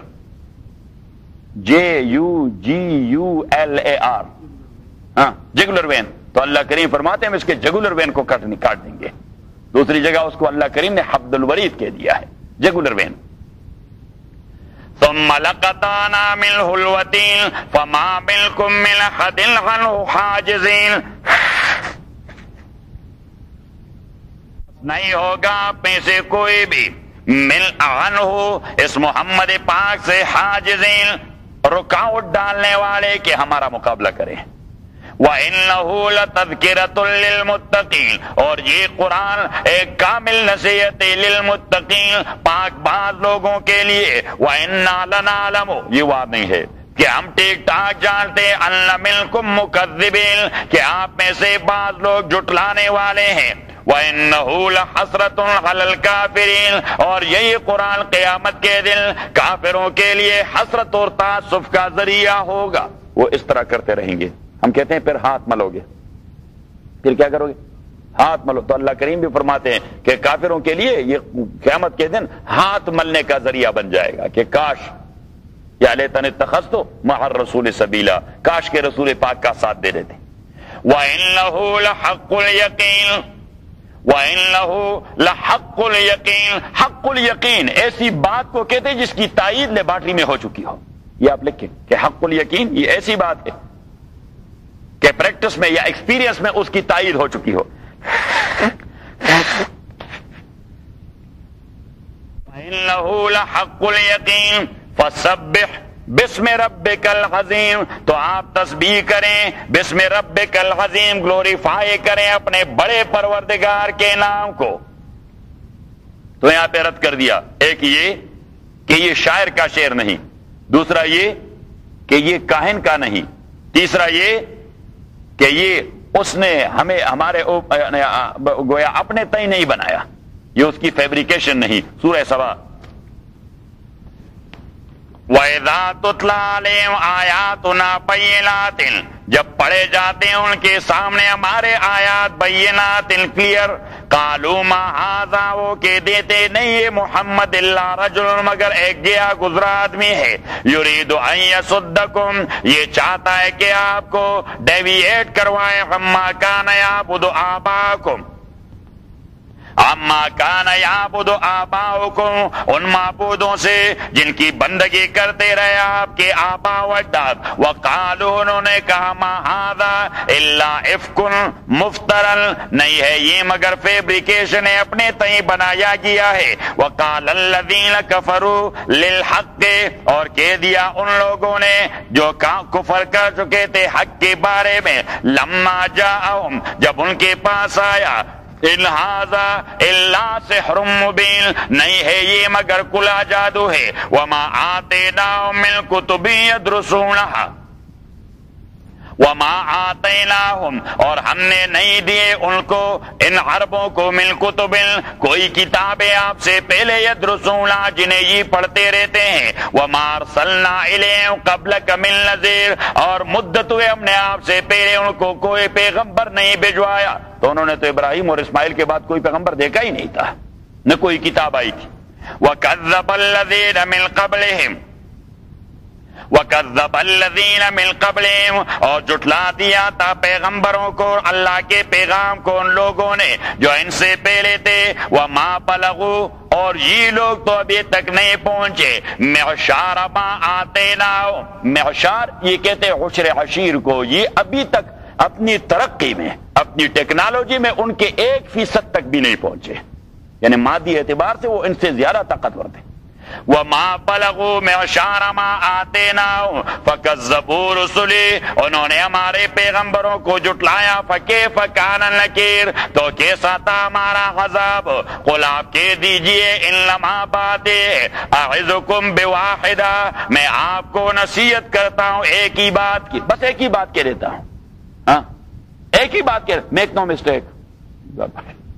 JUGULAR. ہاں جگولر وین. تو اللہ کریم فرماتے ہیں ہم اس کے جگولر وین کو کاٹ دیں گے. دوسری جگہ اس کو اللہ کریم نے حبل الورید کہہ دیا ہے، جگولر وین. ثم لقطعنا منه الوتين فما منكم من احد عنه حاجزين. نہیں ہوگا آپ میں سے کوئی بھی من عنہ اس محمد پاک سے حاجزین رکاوٹ ڈالنے والے کہ ہمارا مقابلہ کرے. وَإِنَّهُ لَتَذْكِرَةٌ لِّلْمُتَّقِينَ اور یہ قرآن ایک کامل نصیحت للمتقین پاک باز لوگوں کے لیے. وَإِنَّا لَنَعْلَمُ یہ وعد نہیں ہے کہ ہم ٹھیک ٹھاک جانتے أَنَّ مِنكُم مُكَذِّبِينَ کہ آپ میں سے بعض لوگ جھٹلانے والے ہیں. وَإِنَّهُ لَحَسْرَةٌ عَلَى الْكَافِرِينَ اور یہی قرآن قیامت کے دن کافروں کے لیے حسرت اور تعصف کا ذریعہ ہوگا. وہ اس طرح کرتے رہیں گے. ہم کہتے ہیں پھر ہاتھ ملو گے، پھر کیا کرو گے؟ ہاتھ ملو. تو اللہ کریم بھی فرماتے ہیں کہ کافروں کے لیے یہ قیامت کے دن ہاتھ ملنے کا ذریعہ بن جائے گا کہ کاش یا لیتنی اتخذت مع الرسول سبیلا، کاش کے رسول پاک کا ساتھ دے دیتے. وَإِنَّهُ لَحَقُّ الْيَقِينِ وَإِنَّهُ لَحَقُّ الْيَقِينِ حق الیقین ایسی بات کو کہتے ہیں جس کی تائید لیبارٹری میں ہو چکی ہو. یہ آپ لکھیں کہ حق الیقین یہ ایسی بات ہے کہ پریکٹس میں یا ایکسپیرینس میں اس کی تائید ہو چکی ہو. وَإِنَّهُ لَحَقُّ الْيَقِينِ فَسَبِّحْ بسم ربک العظیم تو آپ تسبیح کریں بسم ربک العظیم، گلوریفائی کریں اپنے بڑے پروردگار کے نام کو. تو یہاں پہ رد کر دیا، ایک یہ کہ یہ شاعر کا شعر نہیں، دوسرا یہ کہ یہ کاہن کا نہیں، تیسرا یہ کہ یہ اس نے ہمیں ہمارے گویا اپنے تئیں نہیں بنایا، یہ اس کی فیبریکیشن نہیں. سورہ سبا وَإِذَا تُتْلَىٰ عَلَيْهِمْ آيَاتُنَا بَيِّنَاتٍ جب پڑھے جاتے ہیں ان کے سامنے ہمارے آیات بینات کلیئر. قالوا ما هذا وہ کہ دیتے نہیں یہ محمد اللہ رجل مگر ایک گیا گزرا آدمی ہے. یرید ان یصدکم یہ چاہتا ہے کہ آپ کو ڈیویٹ کروائے عما کان یعبد آباؤکم عما کان یعبد آباؤکم ان معبودوں سے جن کی بندگی کرتے رہے آپ کے آبا و اجداد. وقالوا انہوں نے کہا ما ھذا الا افک مفترا نہیں ہے یہ مگر فیبریکیشن ہے اپنے تئیں بنایا گیا ہے. وقال الذین کفروا للحق اور کہہ دیا ان لوگوں نے جو کفر کر چکے تھے حق کے بارے میں لما جاءہم جب ان کے پاس آیا ان ھذا الا سحر مبین نہیں ہے یہ مگر کھلا جادو ہے. وما آتیناہم من کتب یدرسونھا وما آتیناہم اور ہم نے نہیں دیے ان کو ان عربوں کو من کتب کوئی کتابیں آپ سے پہلے یدرسونھا جنہیں یہ پڑھتے رہتے ہیں. وما ارسلنا الیہم قبلک من نذیر اور مدت ہوئے ہم نے آپ سے پہلے ان کو کوئی پیغمبر نہیں بھجوایا. تو انہوں نے تو ابراہیم اور اسماعیل کے بعد کوئی پیغمبر دیکھا ہی نہیں تھا، نہ کوئی کتاب آئی تھی. وَكَذَّبَ الَّذِينَ مِن قَبْلِهِمْ وَكَذَّبَ الَّذِينَ مِن قَبْلِهِمْ اور جھٹلا دیا تھا پیغمبروں کو اللہ کے پیغام کو ان لوگوں نے جو ان سے پہلے تھے. وَمَا بَلَغُوا اور یہ لوگ تو ابھی تک نہیں پہنچے معشار ما آتیناہم معشار یہ کہتے ہیں عشر عشیر کو، یہ ابھی تک اپنی ترقی میں اپنی ٹیکنالوجی میں ان کے 1% تک بھی نہیں پہنچے، یعنی مادی اعتبار سے وہ ان سے زیادہ طاقتور تھے. وَمَا بَلَغُوا مِعْشَارَ مَا آتَيْنَاهُمْ فَكَذَّبُوا رُسُلِي انہوں نے ہمارے پیغمبروں کو جھٹلایا. فَكَيْفَ كَانَ نَكِيرِ تو کیسا تھا ہمارا عذاب. قُلْ آپ کہہ دیجئے انما بات اعظکم بواحدہ میں آپ کو نصیحت کرتا ہوں ایک ہی بات کی، بس ایک ہی بات کہہ دیتا ہوں، ہاں ایک ہی بات کہہ، میک نو مسٹیک.